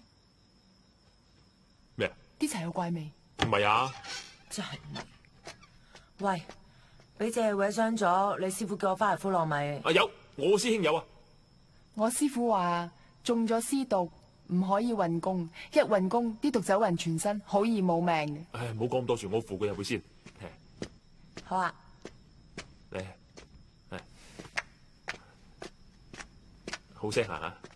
咩啊？ 啲茶有怪味。 唔係啊。 真係。喂，俾隻搲傷咗，你師傅叫我翻嚟敷糯米。 啊有，我師兄有啊。 我師傅話中咗屍毒。唔可以運功，一運功啲毒走勻全身，好易冇命嘅。 唉，唔好講咁多住，我扶佢入去先。 好啊。 嚟，嚟。 好聲下吓。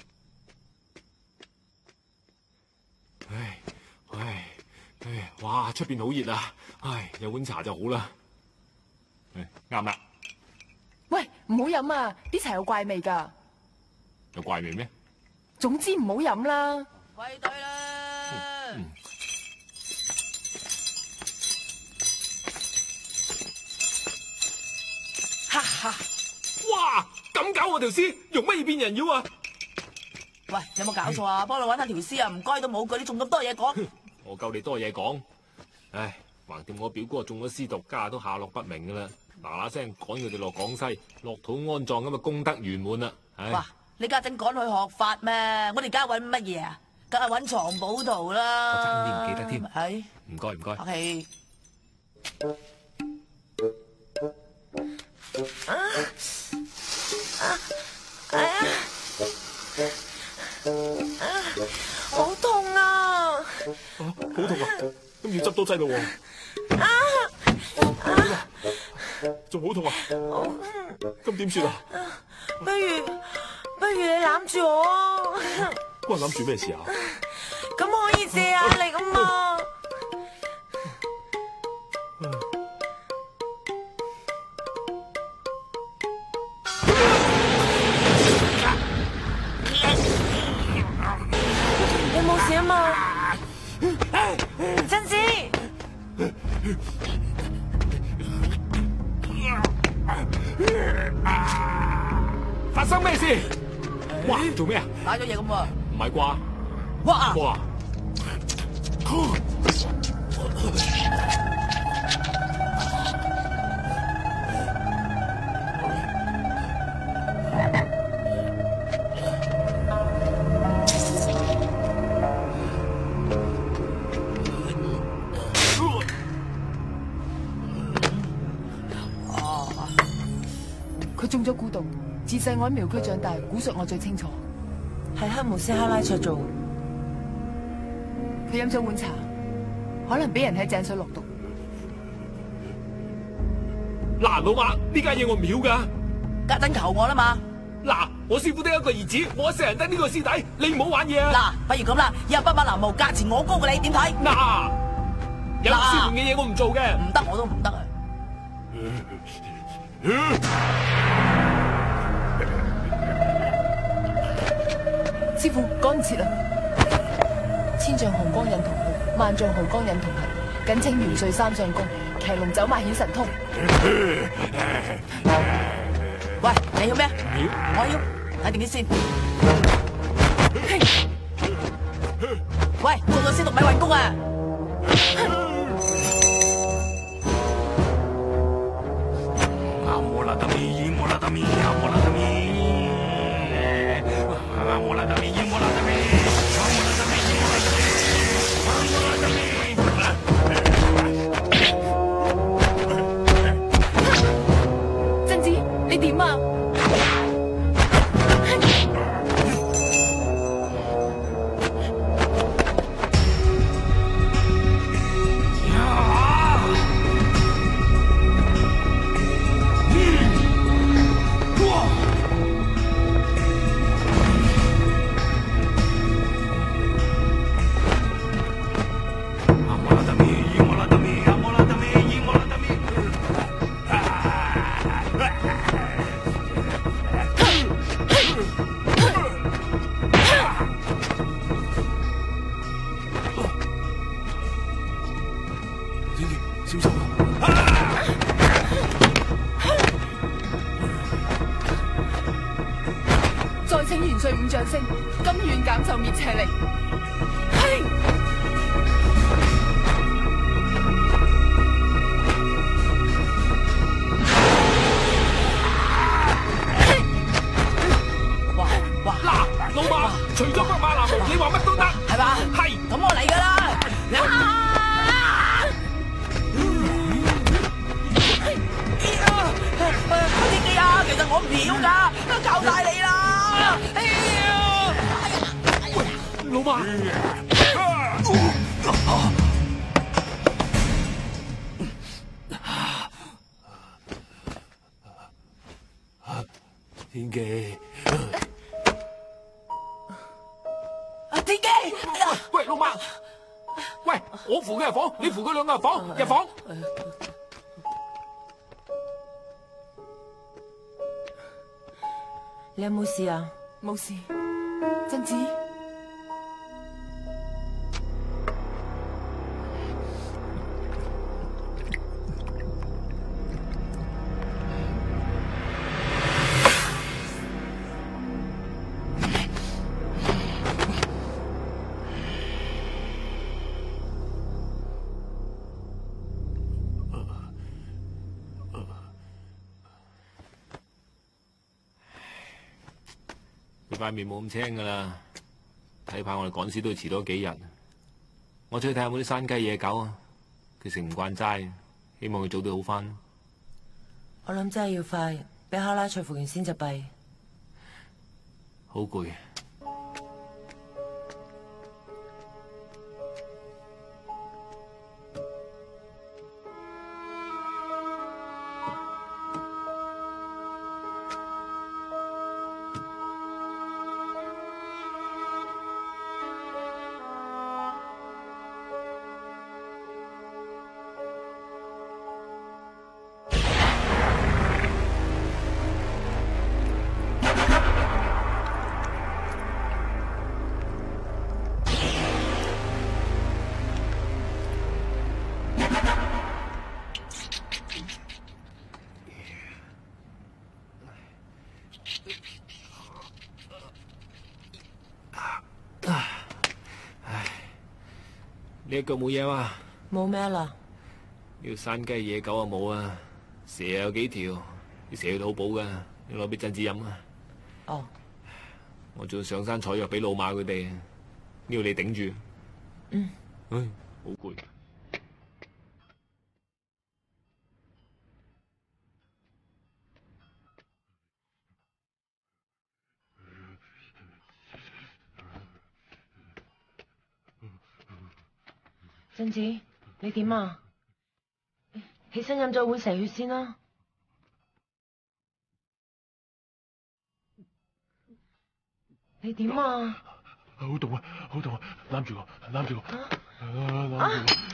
唉唉唉，哇！出邊好熱啊！唉，有碗茶就好啦。唉，啱啦。 喂，唔好飲啊！啲茶有怪味噶。 有怪味咩？ 總之唔好飲啦。 歸隊啦！ 嗯哈哈！ 哇！咁搞我條屍，用乜嘢變人妖啊？ 喂，有冇搞錯啊？幫你揾下條屍啊！唔該都冇句，你仲咁多嘢講。 我夠你多嘢講。唉，橫掂我表哥中咗屍毒，家下都下落不明噶啦。嗱嗱聲趕佢哋落廣西，落土安葬咁啊，功德圓滿啦。 哇！你家陣趕去學法咩？我哋而家揾乜嘢啊？梗係揾藏寶圖啦。 我差啲唔記得添。 係。 唔該唔該。 客氣。 啊啊哎呀！啊，好痛啊！ 啊，好痛啊！咁要執多劑咯喎。 啊啊！仲好痛啊！咁點算啊？ 不如不如你攬住我啊！ 關攬住咩事啊？ 咁可以借下力啊嘛！你冇事啊嘛？真子， 發生咩事？哇！做咩啊？ 打咗嘢咁喎。 唔係啩？ 哇！ 哇！ 佢中咗蠱毒，自細我喺苗區長大，蠱術我最清楚。 係黑姆斯哈拉卓做。 佢飲咗碗茶，可能俾人喺井水落毒。 嗱，老馬，呢家嘢我秒噶。 家陣求我啦嘛。 嗱，我師傅得一個兒子，我成日得呢個師弟，你唔好玩嘢啊！ 嗱，不如咁啦，以後北馬南無價錢我高過你，點睇？ 嗱，有師傅嘅嘢我唔做嘅。 唔得我都唔得啊！ 師傅趕唔切啦！千丈紅光引銅號，萬丈紅光引銅行，謹請元帥三相公，騎龍走馬顯神通。 喂，你要咩？我要睇定啲先。喂，做咗屍毒咪運功啊！ 我啦，得咪，我啦，得咪，我啦，得咪，我啦，得咪，我啦，得咪，我啦，得咪，我啦，得咪。 真子，你點啊？再請元帥五掌聲，甘願減就滅邪力。嘿！ 哇哇！ 嗱，老馬，除咗北馬南無，你話乜都得， 係嘛？ 係， 咁我嚟噶啦！啲機啊，其實我唔曉噶，靠晒你啦！哎呀！ 喂，老馬，天機， 喂，老媽，喂，我扶佢入房，你扶佢兩個入房，入房。 你有冇事啊？ 冇事，真子。 塊面冇咁青噶啦，睇怕我哋趕屍都要遲多幾日。我出去睇下有冇啲山雞野狗啊，佢食唔慣齋，希望佢早啲好翻。 我諗真係要快，俾哈拉賽復完先就弊。 好攰。你腳冇嘢嘛？ 冇咩啦。 呢條山雞野狗啊冇啊，蛇有幾條，啲蛇都好補噶，你攞俾鎮子飲啊。 哦。 我仲要上山採藥俾老馬佢哋，呢度你頂住。 嗯。 唉，好攰。 鎮子，你點啊？起身飲咗碗蛇血先啦。你點啊？ 好凍啊！好凍啊！攬住我，攬住我， 啊！ 攬住我。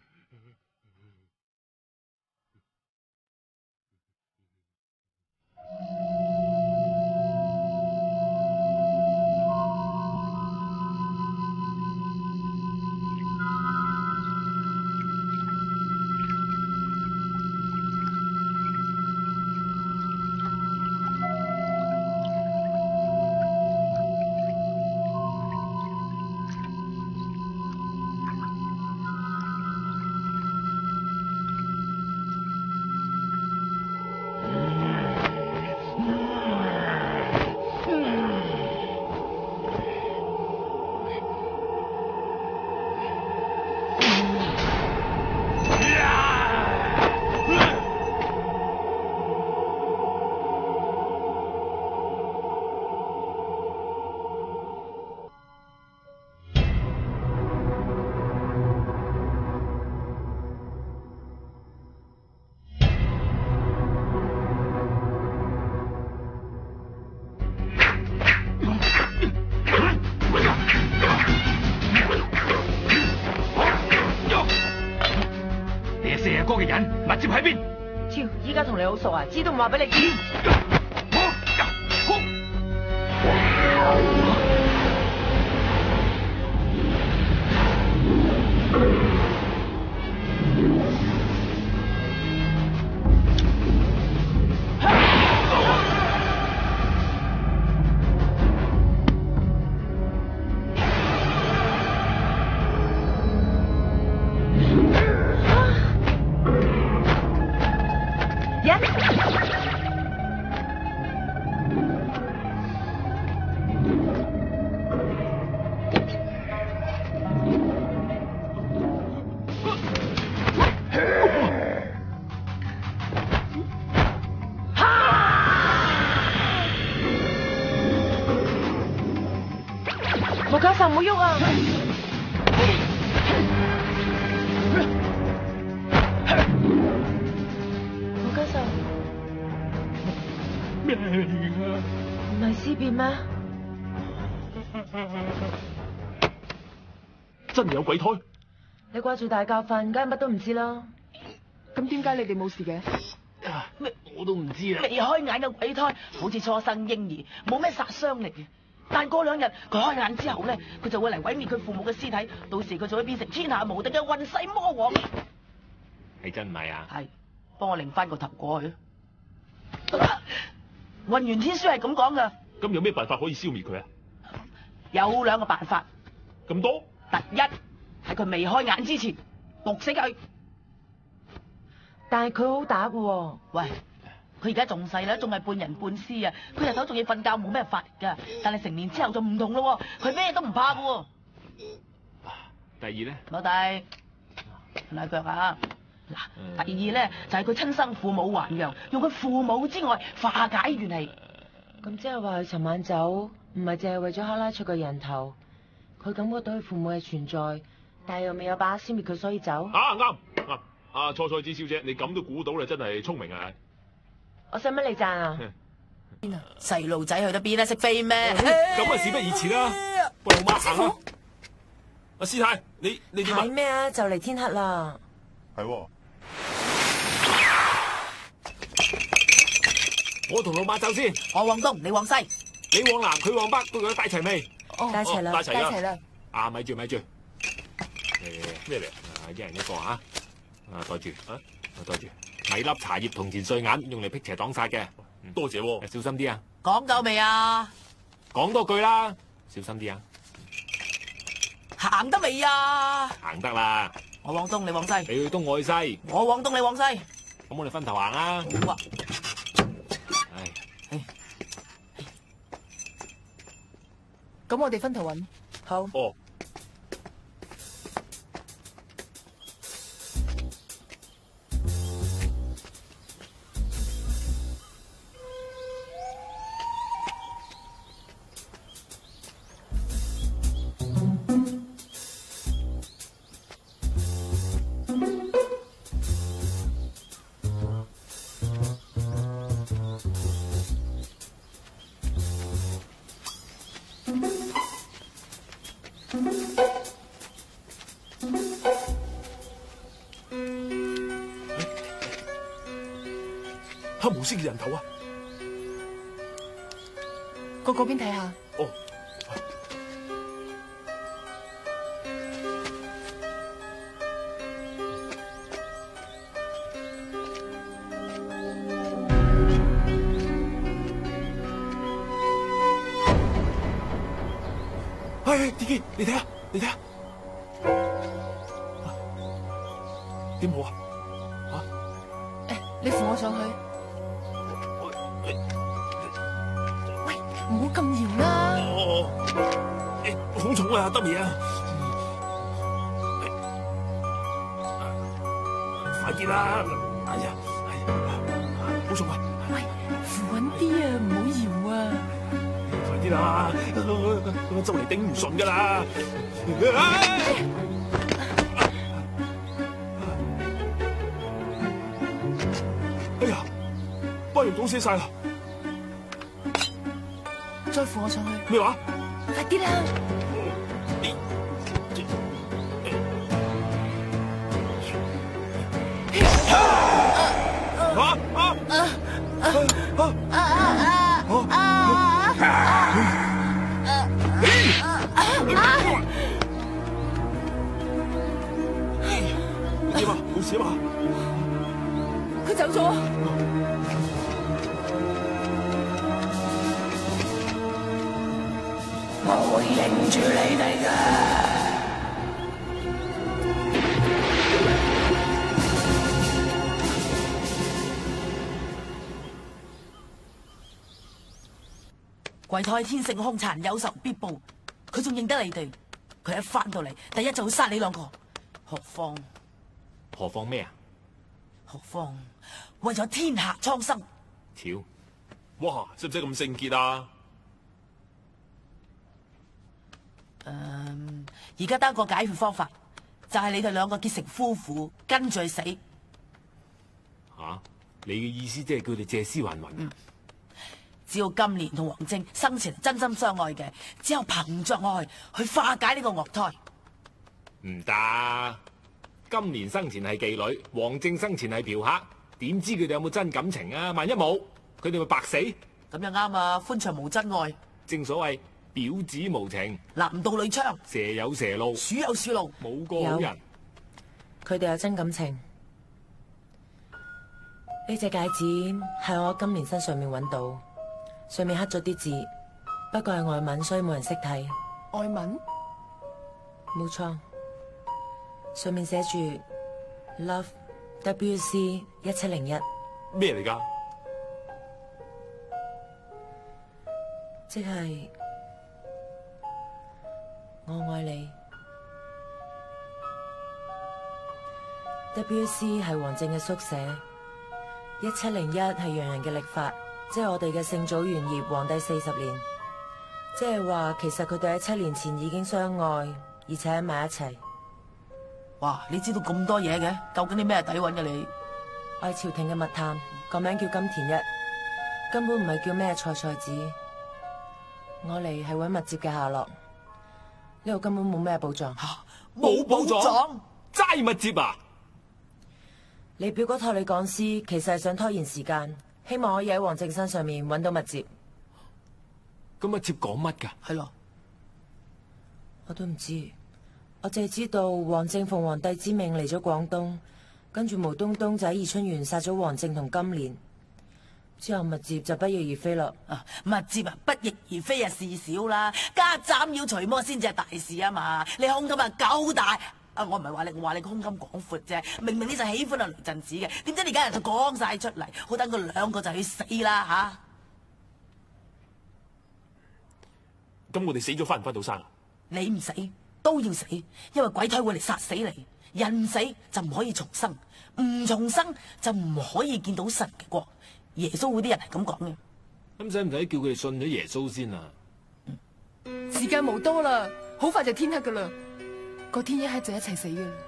嘅人，密接喺邊？ 超，依家同你好熟啊，知都唔話俾你知。穆教授唔好喐啊！穆教授， 咩嚟噶？ 唔係屍變咩？ 真係有鬼胎？ 你掛住大覺瞓，梗係乜都唔知啦。 咁點解你哋冇事嘅？ 咩我都唔知啦。 未開眼嘅鬼胎，好似初生嬰兒，冇咩殺傷力嘅。但過兩日佢開眼之後咧，佢就會嚟毀滅佢父母嘅屍體，到時佢就會變成天下無敵嘅混世魔王。 係真唔係啊？ 係，幫我擰翻個頭過去。混元天書係咁講噶。 咁有咩辦法可以消滅佢啊？ 有兩個辦法。 咁多？ 第一喺佢未開眼之前，毒死佢。 但係佢好打嘅喎。 喂，佢而家仲細啦，仲係半人半屍啊！佢日頭仲要瞓覺，冇咩法力噶。但係成年之後就唔同咯，佢咩都唔怕嘅。 第二咧？ 老弟，拉腳啊！嗱，第二咧就係佢親生父母還陽，用佢父母之愛化解怨氣。 咁即係話佢尋晚走，唔係淨係為咗克拉卓嘅人頭，佢感覺到佢父母嘅存在，但係又未有把握消滅佢，所以走。 啊啱啱，阿蔡菜子小姐，你咁都估到啦，真係聰明啊！ 我使乜你讚啊？ 邊啊？細路仔去得邊啊？識飛咩？ 咁啊，事不宜遲啦，喂，老媽行啦。阿師太，你你點啊？ 睇咩啊？就嚟天黑啦。 係喎。 我同老馬走先， 我往東，你往西， 你往南，佢往北，都有帶齊未？ 哦，帶齊啦， 帶齊啦。 啊，咪住咪住，誒咩嚟？啊，一人一個啊，啊袋住啊，袋住，米粒茶葉銅錢碎銀，用嚟辟邪擋煞嘅。 多謝喎， 小心啲啊！ 講夠未啊？ 講多句啦，小心啲啊！ 行得未啊？ 行得啦。 我往東，你往西。 你去東，我去西。 我往東，你往西。 咁我哋分頭行啊！ 好啊。 咁我哋分頭揾。 好。 哦。黑無色嘅人頭啊！ 過嗰邊睇下。 哦。哎，鐵堅，你睇下，你睇下，點好啊？啊？ 誒，你扶我上去。唔好咁搖啦！ 哦，誒，好重啊，得未啊？快啲啦！哎呀，哎呀，好重啊！ 喂，扶穩啲啊，唔好搖啊！ 快啲啦，我就嚟頂唔順噶啦！哎呀，班藥倒瀉晒啦！ 再扶我上去。 咩話？ 快啲啦！ 啊啊啊啊啊點啊？冇事啊嘛？ 佢走咗。 我會認住你哋嘅。鬼胎天性兇殘，有仇必報。佢仲認得你哋，佢一翻到嚟，第一就會殺你兩個。何況何況咩啊？ 何況為咗天下蒼生。 屌！ 哇，使唔使咁聖潔啊？ 誒，而家得一個解決方法，就係你哋兩個結成夫婦，跟住死。 吓，你嘅意思即係叫你借屍還魂？ 嗯。只要金蓮同王晶生前真心相愛嘅，只有憑着愛去化解呢個惡胎。 唔得。金蓮生前係妓女，王正生前係嫖客，點知佢哋有冇真感情啊？萬一冇，佢哋咪白死。 咁又啱啊！歡場無真愛， 正所謂婊子無情， 男盜女娼， 蛇有蛇路， 鼠有鼠路， 冇個好人。 佢哋有真感情。呢隻戒指係我今年身上面揾到，上面刻咗啲字，不過係外文，所以冇人識睇。 外文？ 冇錯，上面寫住 Love W C 一七零一。 咩嚟㗎？ 即係我愛你。W C 係王正嘅縮寫，一七零一係洋人嘅曆法，即係我哋嘅聖祖元業皇帝四十年。即係話，其實佢哋喺七年前已經相愛，而且喺埋一齊。 哇！你知道咁多嘢嘅，究竟你咩底蘊嘅你？ 我係朝廷嘅密探，個名叫金田一，根本唔係叫咩菜菜子。我嚟係搵密接嘅下落，呢度根本冇咩寶藏。 冇寶藏，齋密接啊！ 你表哥託你講詩，其實係想拖延時間，希望可以喺王正身上面搵到密接。 咁密接講乜㗎？ 係咯， 我都唔知，我淨係知道王正奉皇帝之命嚟咗廣東，跟住毛東東就喺宜春園殺咗王正同金蓮。之後密接就不翼而飛啦。 啊，密接啊，不翼而飛啊，事小啦，家斬妖除魔先至係大事啊嘛。你胸襟啊夠大啊！我唔係話你，我話你胸襟廣闊啫。明明你就喜歡阿雷震子嘅，點知你而家人就講晒出嚟，好等佢兩個就去死啦吓！ 咁我哋死咗翻唔翻到生啊？ 你唔死都要死，因為鬼胎會嚟殺死你。人死就唔可以重生，唔重生就唔可以見到神嘅國。耶穌會啲人係咁講嘅。 咁使唔使叫佢哋信咗耶穌先啊？ 時間冇多啦，好快就天黑噶啦，個天一黑就一齊死噶啦。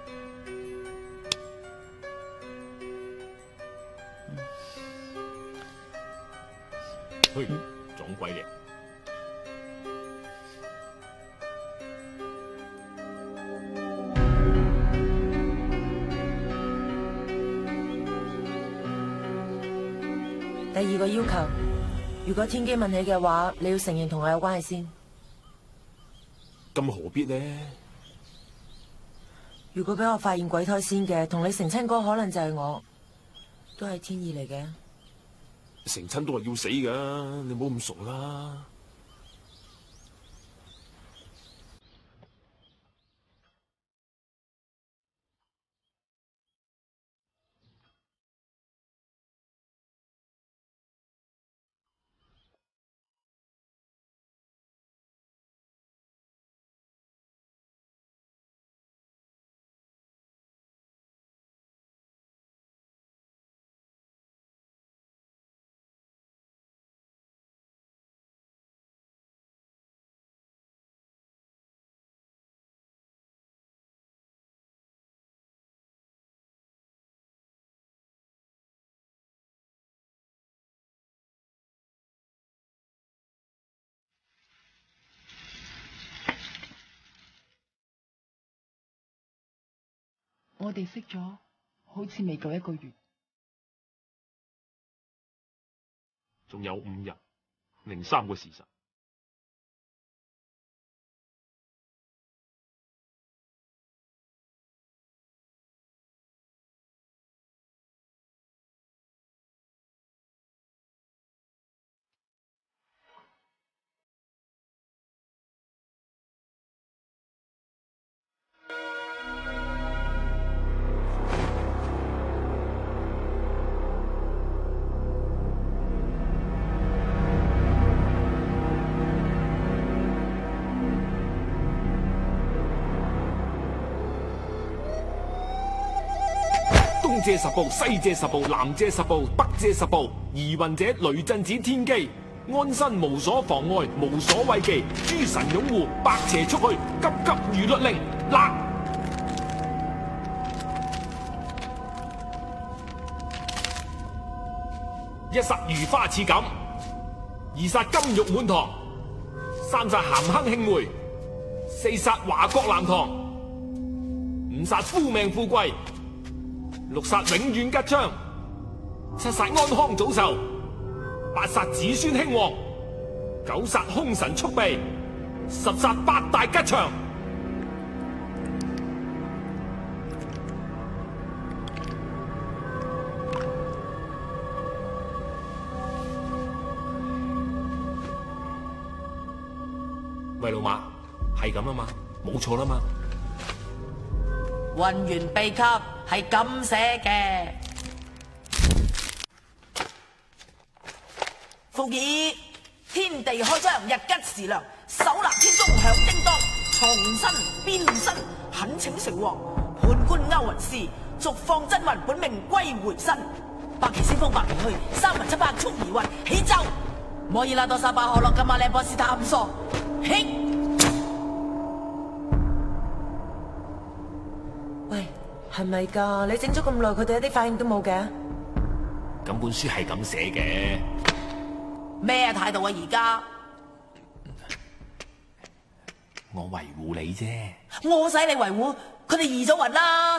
去撞鬼嘅。 第二個要求，如果天機問起嘅話，你要承認同我有關係先。 咁何必呢？ 如果俾我發現鬼胎先嘅，同你成親哥可能就係我，都係天意嚟嘅。 成親都係要死噶，你唔好咁傻啦。 我哋識咗，好似未夠一個月。 仲有五日零三個時辰。 東借十步，西借十步，南借十步，北借十步。移魂者雷震子天機，安身無所妨礙，無所畏忌。諸神擁護，百邪速去，急急如律令。嗱，一殺如花似錦，二殺金玉滿堂，三殺咸亨慶會，四殺華國南堂。 五殺夫命富貴，六殺永遠吉昌，七殺安康早壽，八殺子孫興旺，九殺凶神速避，十殺八大吉祥。喂，老馬，係咁啊嘛，冇錯啦嘛。 混元秘笈係咁寫嘅。復議天地開張，日吉時良，手拿天鐘響叮當，重新變身，懇請成王，判官勾魂師，續放真魂，本命歸回身。百奇先鋒百奇去，三文七拍速而運，起奏摩爾拉多沙巴可樂金馬靚波斯探索，起。 喂，係咪㗎？你整咗咁耐，佢哋一啲反應都冇嘅？ 咁本書係咁寫嘅。 咩態度啊？而家我維護你啫。 我使你維護，佢哋移咗魂啦。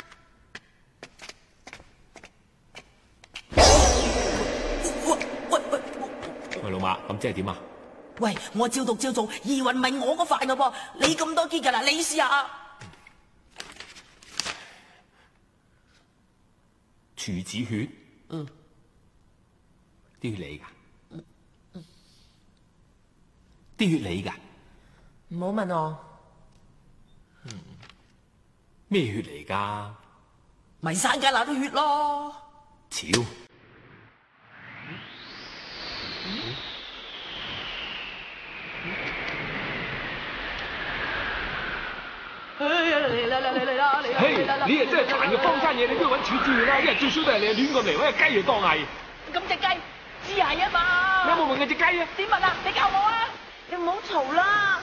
喂喂喂！ 喂，老馬，咁即係點啊？ 喂，我照讀照做，移魂唔係我嗰塊㗎噃，你咁多結㗎啦，你試下。 處子血？ 嗯。 啲血嚟㗎？啲血嚟㗎？ 唔好問我。 嗯。咩血嚟㗎？ 咪山旮旯啲血咯。 超。 嚟啦嚟嚟嚟啦嚟啦！ 嘿，你啊真係煩嘅，荒山嘢你都要揾處子血啦，一日最少都係你亂咁嚟揾隻雞嚟當係。 咁隻雞知係啊嘛？ 你有冇問過隻雞啊？ 點問啊？你教我啊！ 你唔好嘈啦！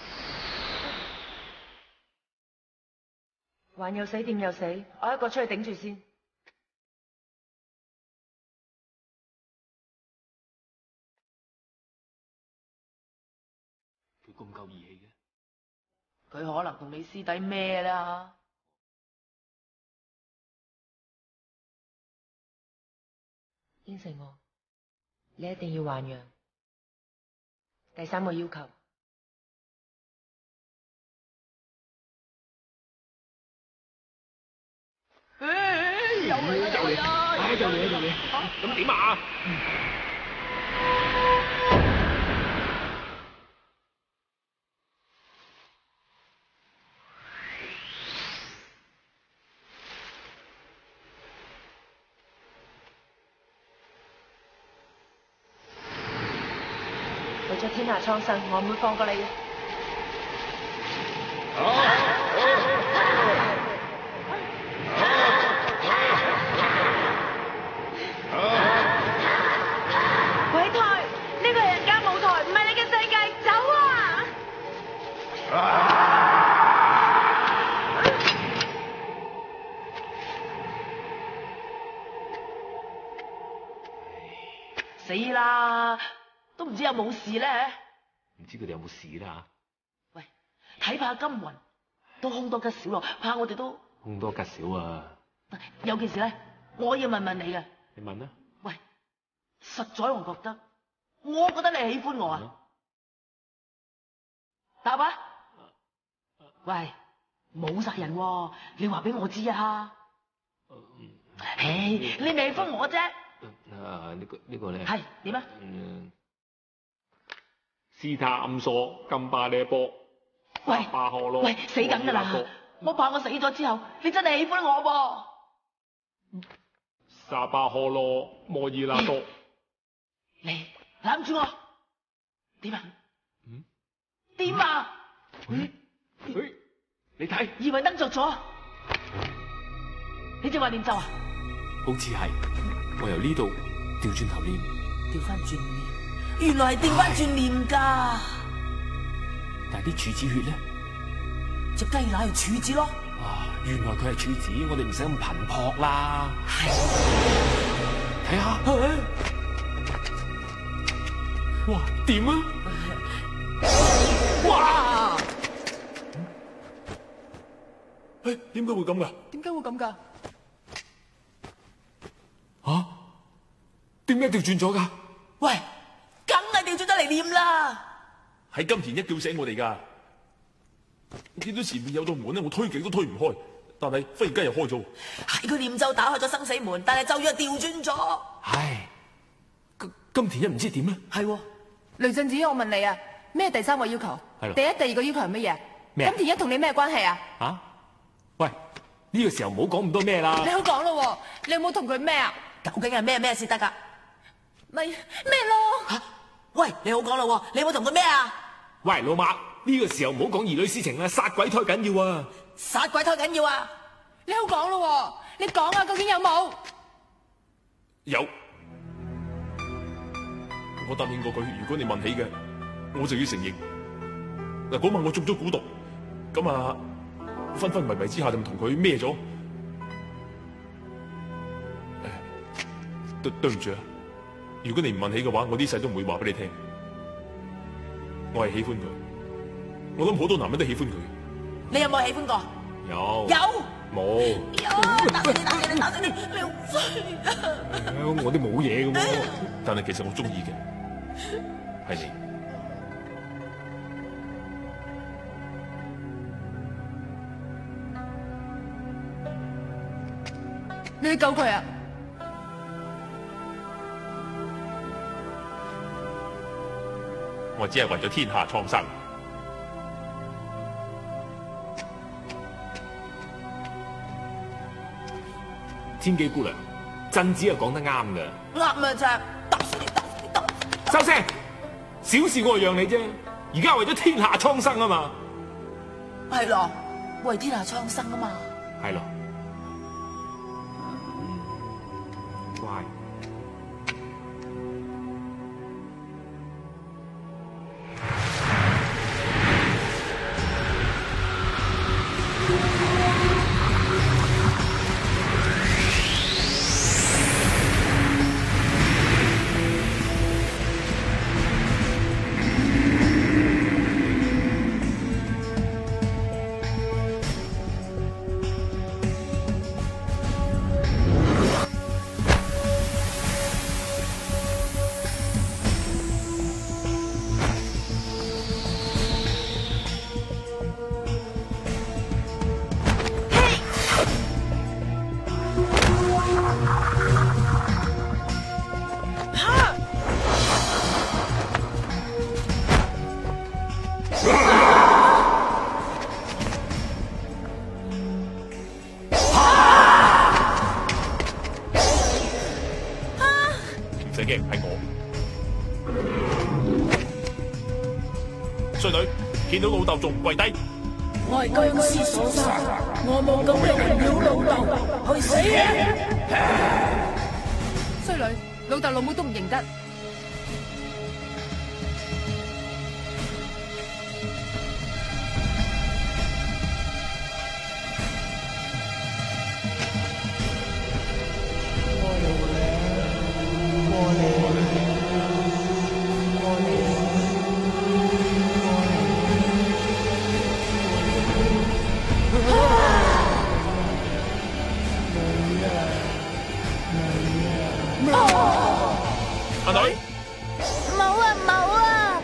還又死掂又死，我一個出去頂住先。 佢咁夠義氣嘅？ 佢可能同你師弟咩啦？ 應承我，你一定要還陽。第三個要求。 又嚟又嚟唉，又嚟又嚟，咁點啊？ 為咗天下蒼生，我唔會放過你嘅。 鬼台，呢個係人間舞台，唔係你嘅世界，走啊！ 死啦！都唔知有冇事咧？ 唔知佢哋有冇事啦？ 喂，睇怕金雲都凶多吉少咯，怕我哋都凶多吉少啊！ 有件事咧，我要問問你嘅。 你問啦。 喂，實在我覺得，我覺得你喜歡我啊！答啊！喂，冇殺人喎，你話俾我知啊！唉，你未喜歡我啫。 啊，呢個呢個咧。 係點啊？ 嗯。斯塔暗索金巴呢波， 喂， 巴可羅， 喂，死緊噶啦！我怕我死咗之後，你真係喜歡我噃。 沙巴可羅摩爾拉多， 你攬住我，點啊？ 嗯？ 點啊？ 嗯？誒，你睇， 以為燈着咗，你正話念咒啊？ 好似係，我由呢度調轉頭念， 調翻轉念。原來係調翻轉念噶， 但係啲處子血咧， 隻雞乸係處子咯。 啊，原來佢係處子，我哋唔使咁頻撲啦。 係， 睇下，哇，掂啊！哇！ 誒，點解會咁噶？ 點解會咁噶？ 吓？點解調轉咗噶？ 喂，梗係調轉咗嚟念啦！ 喺金田一叫醒我哋噶，見到前面有道門咧，我推極都推唔開，但係忽然間又開咗。 係佢念咒打開咗生死門，但係咒語調轉咗。 唉，金田一唔知點咧？ 係喎， 雷震子，我問你啊，咩第三個要求？ 係咯。 第一、第二個要求係乜嘢？ 咩？ 金田一同你咩關係啊？ 啊？喂，呢個時候唔好講咁多咩啦。 你好講咯，你有冇同佢咩啊？ 究竟係咩咩先得噶？ 咪咩咯？ 吓！喂，你好講咯，你有冇同佢咩啊？ 喂，老馬，呢個時候唔好講兒女私情啦，殺鬼胎緊要啊！ 殺鬼胎緊要啊！ 你好講咯，你講啊，究竟有冇？ 有。我答應過佢，如果你問起嘅，我就要承認。嗱，嗰晚我中咗蠱毒，咁啊，昏昏迷迷之下就同佢孭咗。對對唔住啊！如果你唔問起嘅話，我呢世都唔會話俾你聽。我係喜歡佢，我諗好多男人都喜歡佢。 你有冇喜歡過？ 有。 有。 冇。 有。打死你！打死你！打死你！你好衰啊！ 我都冇嘢嘅喎， 但係其實我中意嘅係你。 你去救佢啊！ 我只係為咗天下蒼生。 天機姑娘，震子係講得啱嘅。 啱咪就係打死你！打死你！打死你！ 收聲！小事我係讓你啫，而家為咗天下蒼生啊嘛。 係咯，為天下蒼生啊嘛。 係咯。乖。 衰女，見到老豆仲唔跪低？ 我係僵屍所生，我冇咁樣擾老豆，去死啊！ 衰女，老豆老母都唔認得。 阿女， 冇啊冇啊！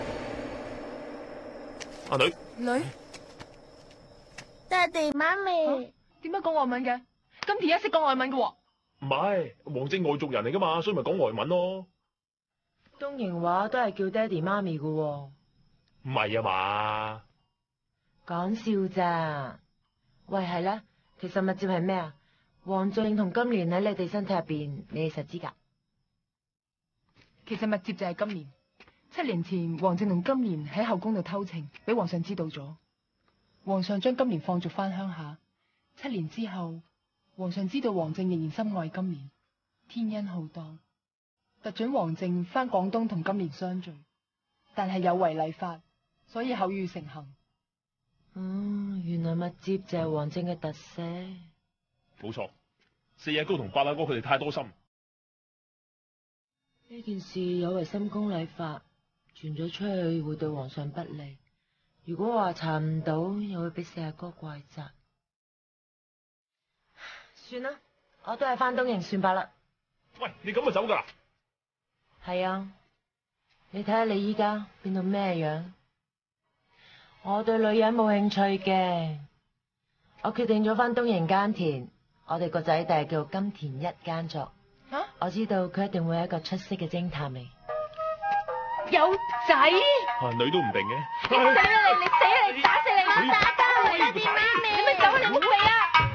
阿女， 女， 爹哋媽咪， 點解講外文嘅？金田一識講外文嘅喎。 唔係，王正外族人嚟噶嘛，所以咪講外文咯。 東瀛話都係叫爹哋媽咪嘅喎。 唔係啊嘛？ 講笑咋？喂，係啦，其實密接係咩啊？王正同金蓮喺你哋身體入邊，你哋實知噶？ 其實密接就係金蓮。七年前，王正同金蓮喺後宮度偷情，俾皇上知道咗。皇上將金蓮放逐翻鄉下。七年之後，皇上知道王正仍然深愛金蓮，天恩浩蕩，特准王正翻廣東同金蓮相聚，但係有違禮法，所以口語成行。 嗯，原來密接就係王正嘅特色。 冇錯，四阿哥同八阿哥佢哋太多心。 呢件事有違深宮禮法，傳咗出去會對皇上不利。如果話查唔到，又會俾四阿哥怪責。 算啦，我都係翻東營算罷啦。 喂，你咁就走噶啦？ 係啊，你睇下你依家變到咩樣？我對女人冇興趣嘅，我決定咗翻東營耕田。我哋個仔第日叫金田一耕作。吓、啊？我知道佢一定會係一個出色嘅偵探嚟。 有仔？ 啊，女都唔定嘅。 你死啦你！你死啦！你打死你！我打打你！爹哋媽咪！你咪走啊！你唔好嚟啊！